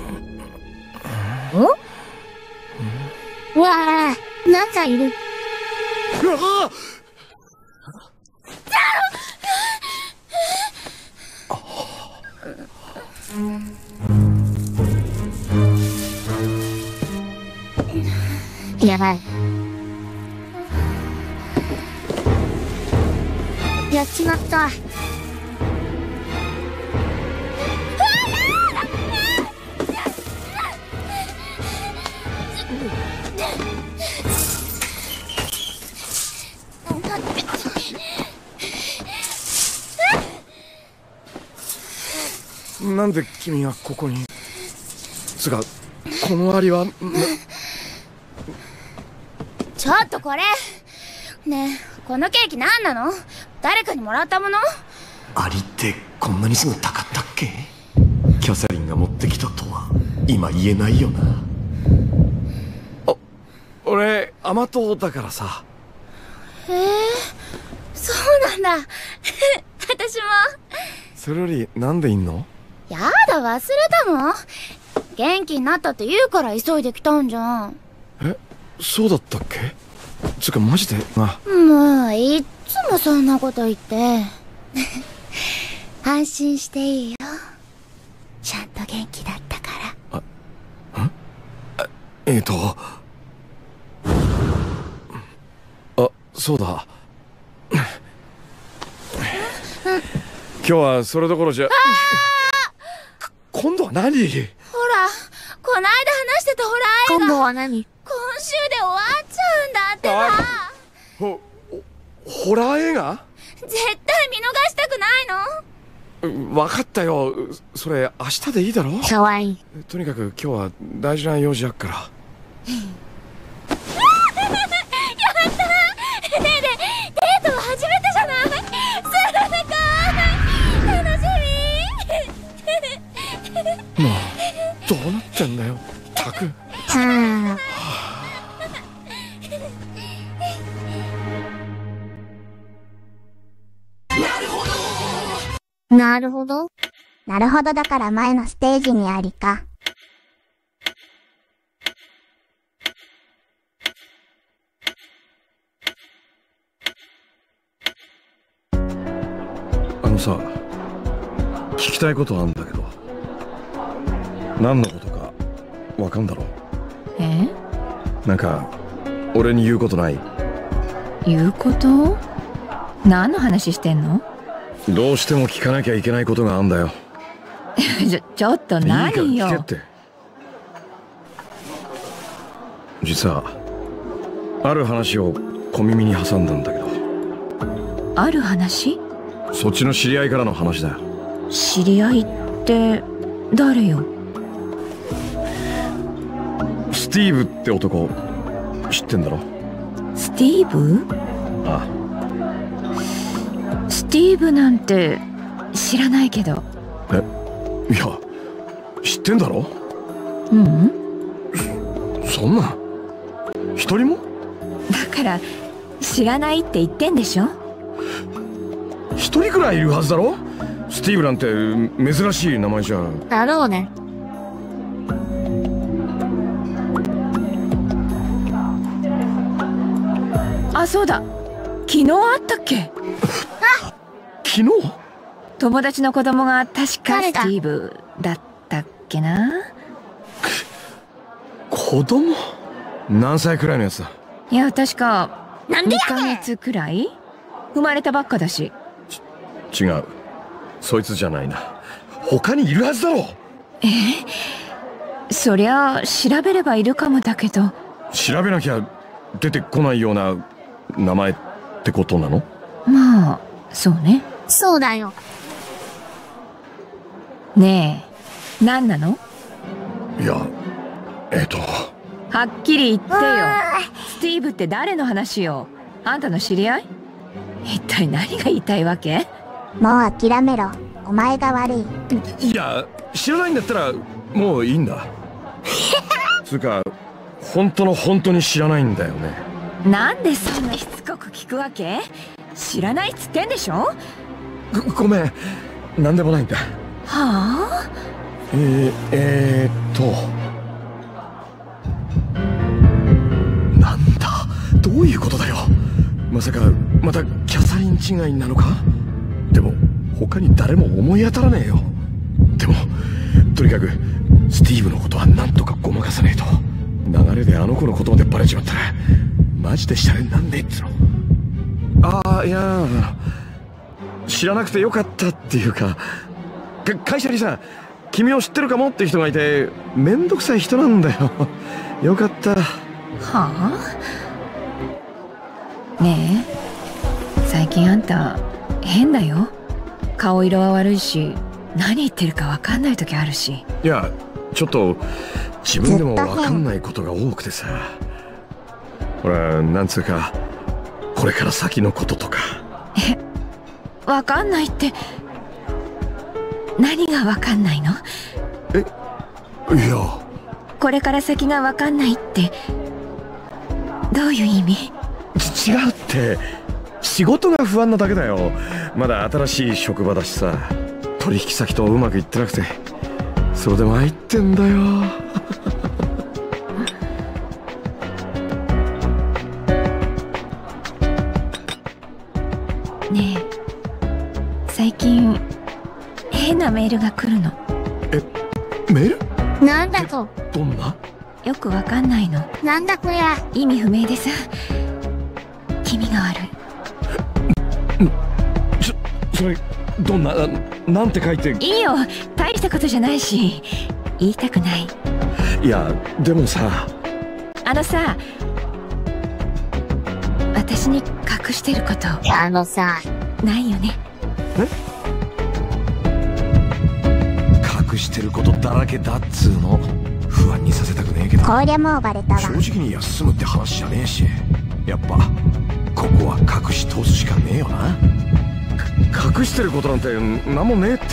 お？わあ、なんかいる。 うわやばい。やっちまった。 なんで君がここに。つかこのアリはちょっとこれねえ、このケーキ何なの？誰かにもらったもの？ アリってこんなにすぐたかったっけ？キャサリンが持ってきたとは今言えないよな。 俺甘党だからさ。 そうなんだ私も。 それよりなんでいんの？ やだ、忘れたの？元気になったって言うから急いで来たんじゃん。 そうだったっけ？つうかマジでな。 もういっつもそんなこと言って安心していいよ、ちゃんと元気だったから。 そうだ今日はそれどころじゃ。今度は何？ ほら、こないだ話してたホラー映画。 今度は何？ 今週で終わっちゃうんだってば。 ホラー映画？ 絶対見逃したくないの？ 分かったよ。それ明日でいいだろ？ かわいい。 とにかく今日は大事な用事あっから。 やったー！ねえねえ、デートは初めてじゃない？すごい楽しみもうどうなってんだよたく。 なるほど。 なるほどだから前のステージにありか。 さ、 聞きたいことあんだけど。何のことかわかんだろ？なんか俺に言うことない？ 言うこと？何の話してんの？ どうしても聞かなきゃいけないことがあんだよ。 ちょっと何よ。 いいから聞けって。実はある話を小耳に挟んだんだけど。 ある話？ そっちの知り合いからの話だよ。 知り合いって誰よ？ スティーブって男知ってんだろ？ スティーブ？ ああ。 スティーブなんて知らないけど。 いや知ってんだろ？ うん。 そんな一人も？ だから知らないって言ってんでしょ？ 一人くらいいるはずだろ？スティーブなんて珍しい名前じゃ。 だろうね。 あ、そうだ。昨日あったっけ？ 昨日？ 友達の子供が確かスティーブだったっけな。 子供？何歳くらいのやつだ？ いや、確か2ヶ月くらい？生まれたばっかだし。 違う。そいつじゃないな。他にいるはずだろ。 そりゃ調べればいるかもだけど。 調べなきゃ出てこないような名前ってことなの？ まあそうね。 そうだよ。 ねえ、何なの？ いや、 はっきり言ってよ。スティーブって誰の話よ？あんたの知り合い？一体何が言いたいわけ？ もう諦めろ。お前が悪い。 いや、知らないんだったらもういいんだ。つうか本当に知らないんだよね。 なんでそんなしつこく聞くわけ？知らないっつってんでしょ？ ごめん、なんでもないんだ。 はあ？ なんだ、どういうことだよ。まさかまたキャサリン違いなのか？でも他に誰も思い当たらねえよ。でもとにかくスティーブのことはなんとかごまかさねえと。流れであの子のことまでバレちまったらマジでシャレになんねえっつの。ああ、いや知らなくてよかったっていうか、会社にさ、君を知ってるかもって人がいてめんどくさい人なんだよ。よかった。 はあ？ねえ、最近あんた変だよ。顔色は悪いし、何言ってるか分かんない時あるし。 いや、ちょっと自分でも分かんないことが多くてさ。ほら、なんつうかこれから先のこととか。 分かんないって何が分かんないの？ いや、 これから先が分かんないってどういう意味？ 違うって、仕事が不安なだけだよ。まだ新しい職場だしさ、取引先とうまくいってなくて、それで参ってんだよ。 ねえ、最近変なメールが来るの。 メール？ なんだと？ どんな？ よくわかんないの。 なんだこりゃ。 意味不明でさ、気味が悪い。 それどんな、なんて書いて？ いいよ、大したことじゃないし言いたくない。 いや、でもさ、 あのさ、私に隠してることさないよね？ 隠してることだらけだっつうの。不安にさせたくねえけど、 こりゃもうバレたわ。 正直に休むって話じゃねえし、やっぱここは隠し通すしかねえよな。隠してることなんて何もねえって。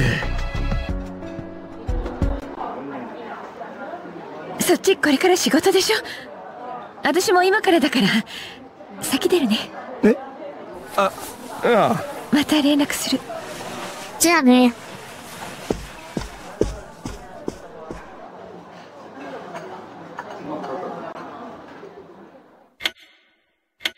そっちこれから仕事でしょ？私も今からだから先出るね。 ああ。 また連絡する。 じゃあね。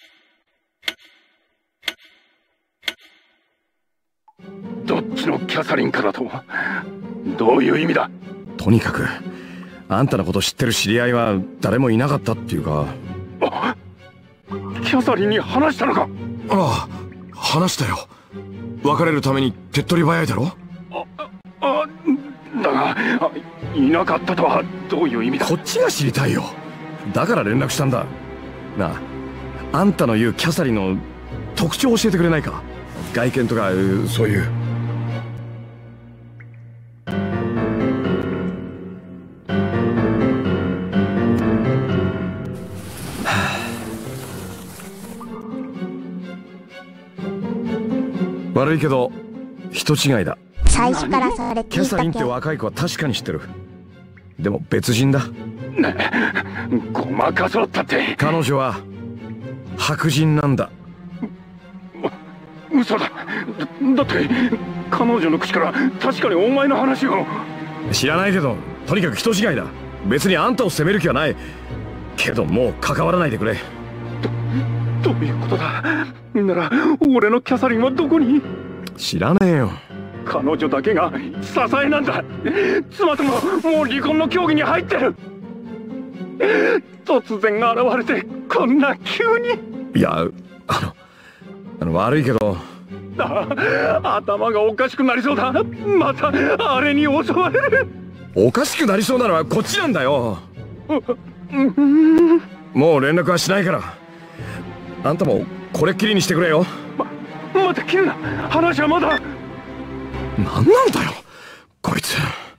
どっちのキャササリンからとどういう意味だ？ とにかくあんたのこと知ってる知り合いは誰もいなかったっていうか。 キャサリンに話したのか？ ああ、話したよ。別れるために手っ取り早いだろ。 だがいなかったとはどういう意味だ？ こっちが知りたいよ。だから連絡したんだ。なあ、あんたの言うキャサリンの特徴を教えてくれないか？外見とかそういう。悪いけど人違いだ。 最初からそれキャサリンって若い子は確かに知ってる。でも別人だ。 ね、ごまかそうったって。 彼女は白人なんだ。 嘘だ。だって彼女の口から確かにお前の話を。 知らないけどとにかく人違いだ。別にあんたを責める気はないけど、もう関わらないでくれ。 どういうことだ？なら俺のキャサリンはどこに？ 知らねえよ。 彼女だけが支えなんだ。妻とももう離婚の協議に入ってる。突然現れてこんな急に。 いや、悪いけど。 頭がおかしくなりそうだ。またあれに襲われる。 おかしくなりそうなのはこっちなんだよ。もう連絡はしないから。あんたもこれっきりにしてくれよ。 待て、切るな。話はまだ。 何なんだよこいつ。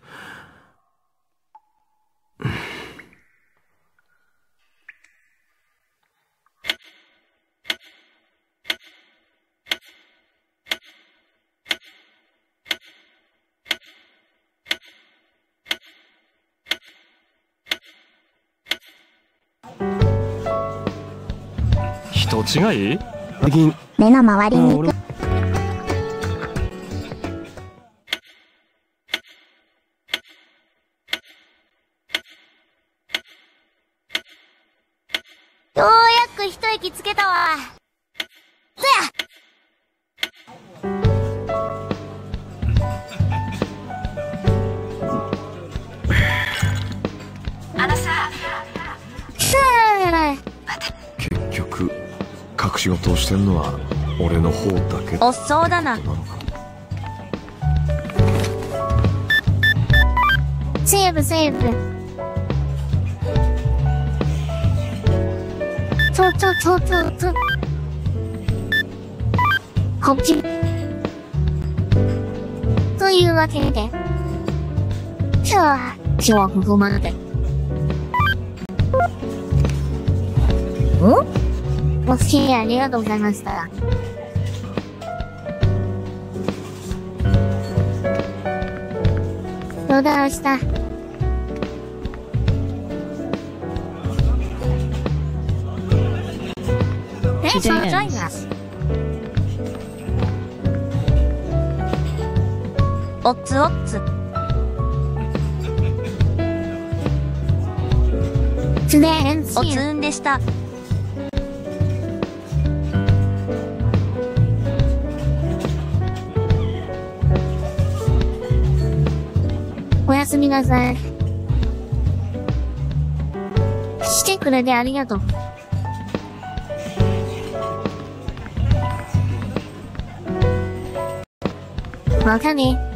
人違い？ 目の周りに行く。 ようやく一息つけたわ。そや。 結局隠し事をしてんのは俺の方だけ。 おっそうだな。 セーブセーブ。ちょ。こっち。というわけで。今日はここまで。お付き合いありがとうございました。また明日。Thanks for joining us. おつおつ。おつんでした。 おやすみなさい。してくれてありがとう。またね。